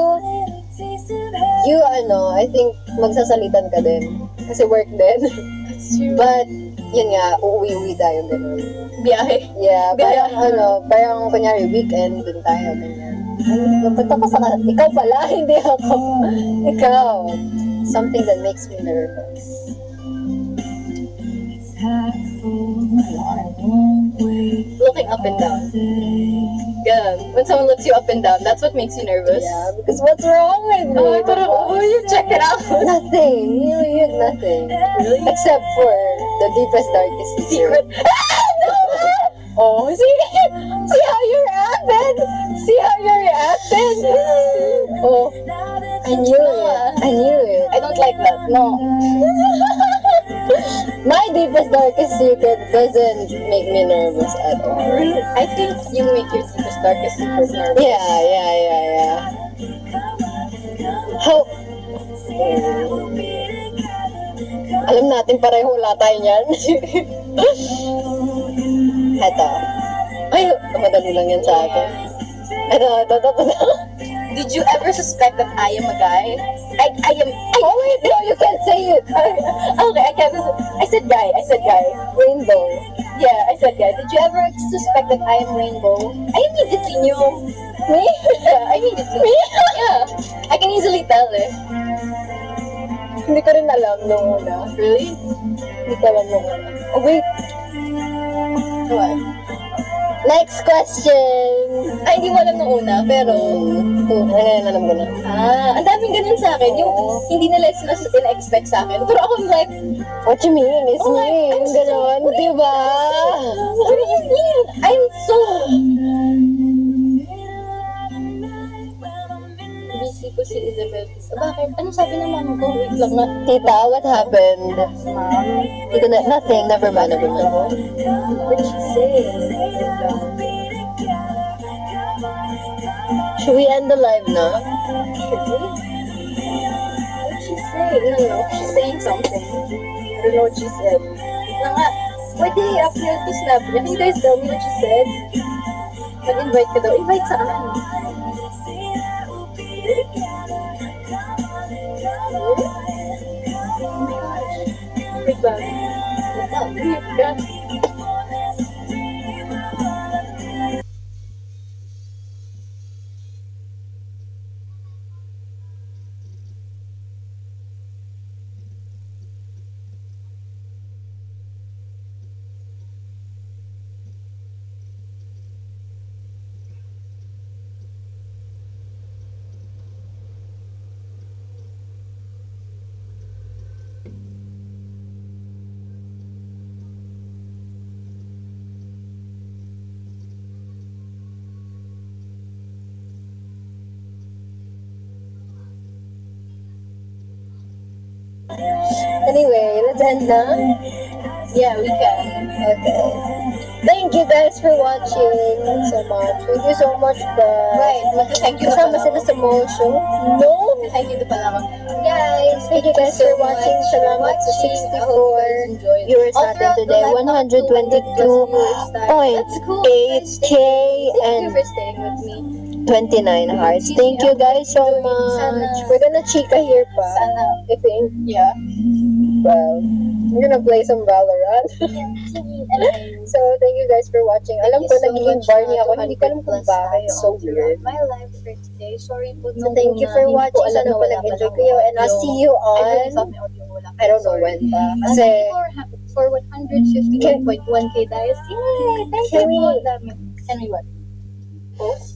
You I think magsasalitan ka din. Kasi work din. That's true. But, yun nga, uuwi-uwi tayo ganun. Biyahe. Yeah, Kaya- parang kunyari weekend dun tayo, ganyan. Ay, punta pa sa ikaw pala, hindi ako. Ikaw. Something that makes me nervous. Looking up and down. Ganun. When someone looks you up and down, that's what makes you nervous. Yeah, because what's wrong with me? Oh, parang, you check it out. Nothing. You had nothing. Really? Except for the deepest, darkest Secret. Oh, see how you reacted? See how you reacted? Oh, I knew it. I don't like that. No. My deepest, darkest secret doesn't make me nervous at all. I think you make your deepest, darkest secret nervous. Yeah. How? Alam natin pareho wala tayo niyan. Eto. Ay, madali lang yan sa akin. Eto. Did you ever suspect that I am a guy? I am. Oh wait, no, you can't say it. Okay, I can't. I said guy. Rainbow. Yeah, I said guy. Did you ever suspect that I am rainbow? I immediately knew. Me? Yeah, I immediately. Me? Yeah, I can easily tell eh. Hindi ko rin alam nung una. Really? Hindi ko alam nung una. Oh, wait. What? Next question. Ay, hindi mo alam nung una, pero... Ngayon, alam ko na. ang daming ganun sa akin. Yung hindi nila na-expect sa akin. Pero ako, like, What you mean? It's Oh my- me. I'm so Ganon, diba? what do you mean? I'm so... Busy ko si Isabel. Bakit? Ano sabi ng mama ko? Wait lang nga. Tita, what happened? Mom, Hindi ko na, nothing. Never mind, never mind. what did she say? Should we end the live na? Should we? What did she say? No, she's saying something. I don't know what she said. Wait lang nga. Pwede i-upload to Snap. Can you guys tell me what she said? Mag-invite ka daw. Invite saan? Wait lang. Mute ka. Anyway, let's end na. Yeah, we can. Okay. Thank you guys for watching so much. Thank you so much, guys. Right, mag-thank you Kasama na sila sa motion. No! Thank you na pala ako. Guys, thank you guys for watching. Salamat sa 64 viewers natin today. 122.8K Thank you and for staying with me. 29 hearts. Thank you guys so much. We're gonna chika here pa. Sana. I think. Yeah. Well, we're gonna play some Valorant. So, thank you guys for watching. Alam ko, nagiging Barney ako. Hindi ko alam kung bakit. So weird. My life for today. Sorry po. So, thank you for watching. Sana po nag-enjoy kayo. And I'll see you I on... I don't know when pa. Kasi, for 151.1k guys. Yay! Thank Can you we- po. Can we what? Post?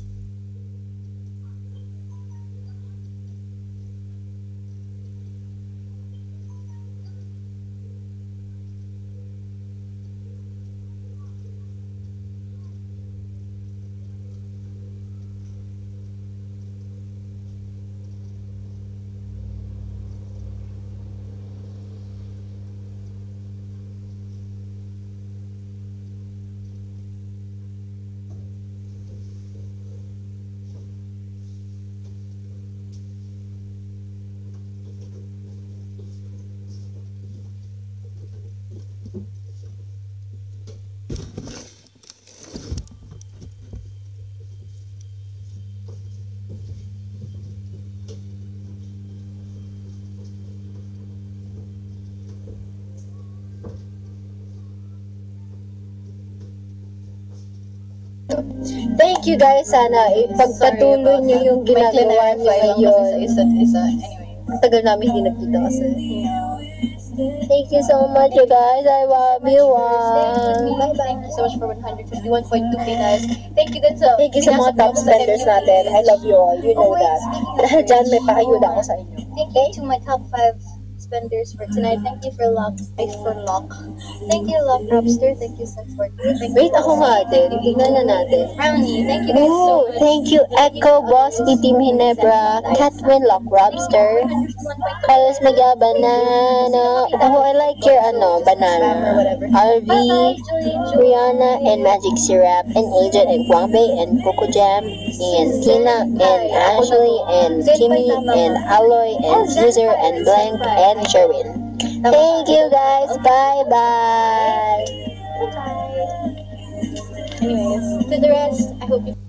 thank you guys. Sana ipagpatuloy niyo yung ginagawa niyo ngayon. Isa't isa. Anyway. Ang tagal namin hindi nagkita kasi. Thank you so much, you guys. I love you all. Thank you so much for 151.2k guys. Thank you din sa... Thank you sa mga top spenders natin. I love you all. You know that. Dahil dyan, may paayuda ako sa inyo. Thank you to my top 5 spenders for tonight. Thank you for Lock. Thank you, Lock Robster. Thank you, Sun 42. Thank you, Wait, ako nga din. Tignan na natin. Brownie. Thank you guys so much. Thank you, Echo Boss, Team Hinebra, Catwin, Lock Robster, Carlos Miguel, Banana. Oh, I like your banana. RV, Rihanna, and Magic Syrup, and Agent, and Guangbe, and Coco Jam, and Tina, and Ashley, and Kimmy, and Aloy, and User, and Blank, and Sherwin. Thank you guys. Bye-bye. Anyways, to the rest, I hope you...